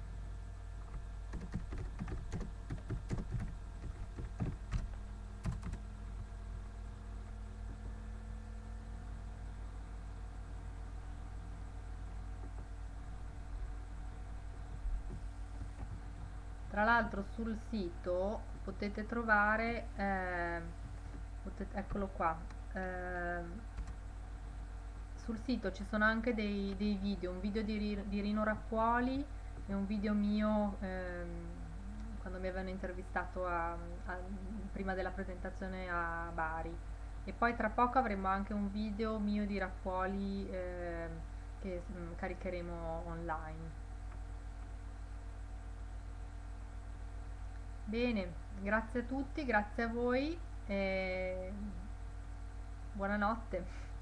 Tra l'altro sul sito potete trovare, eh, potete- eccolo qua, ehm, sul sito ci sono anche dei, dei video, un video di, Ri- di Rino Rappuoli e un video mio ehm, quando mi avevano intervistato a- a- prima della presentazione a Bari. E poi tra poco avremo anche un video mio di Rappuoli ehm, che mm, caricheremo online. Bene, grazie a tutti, grazie a voi e buonanotte.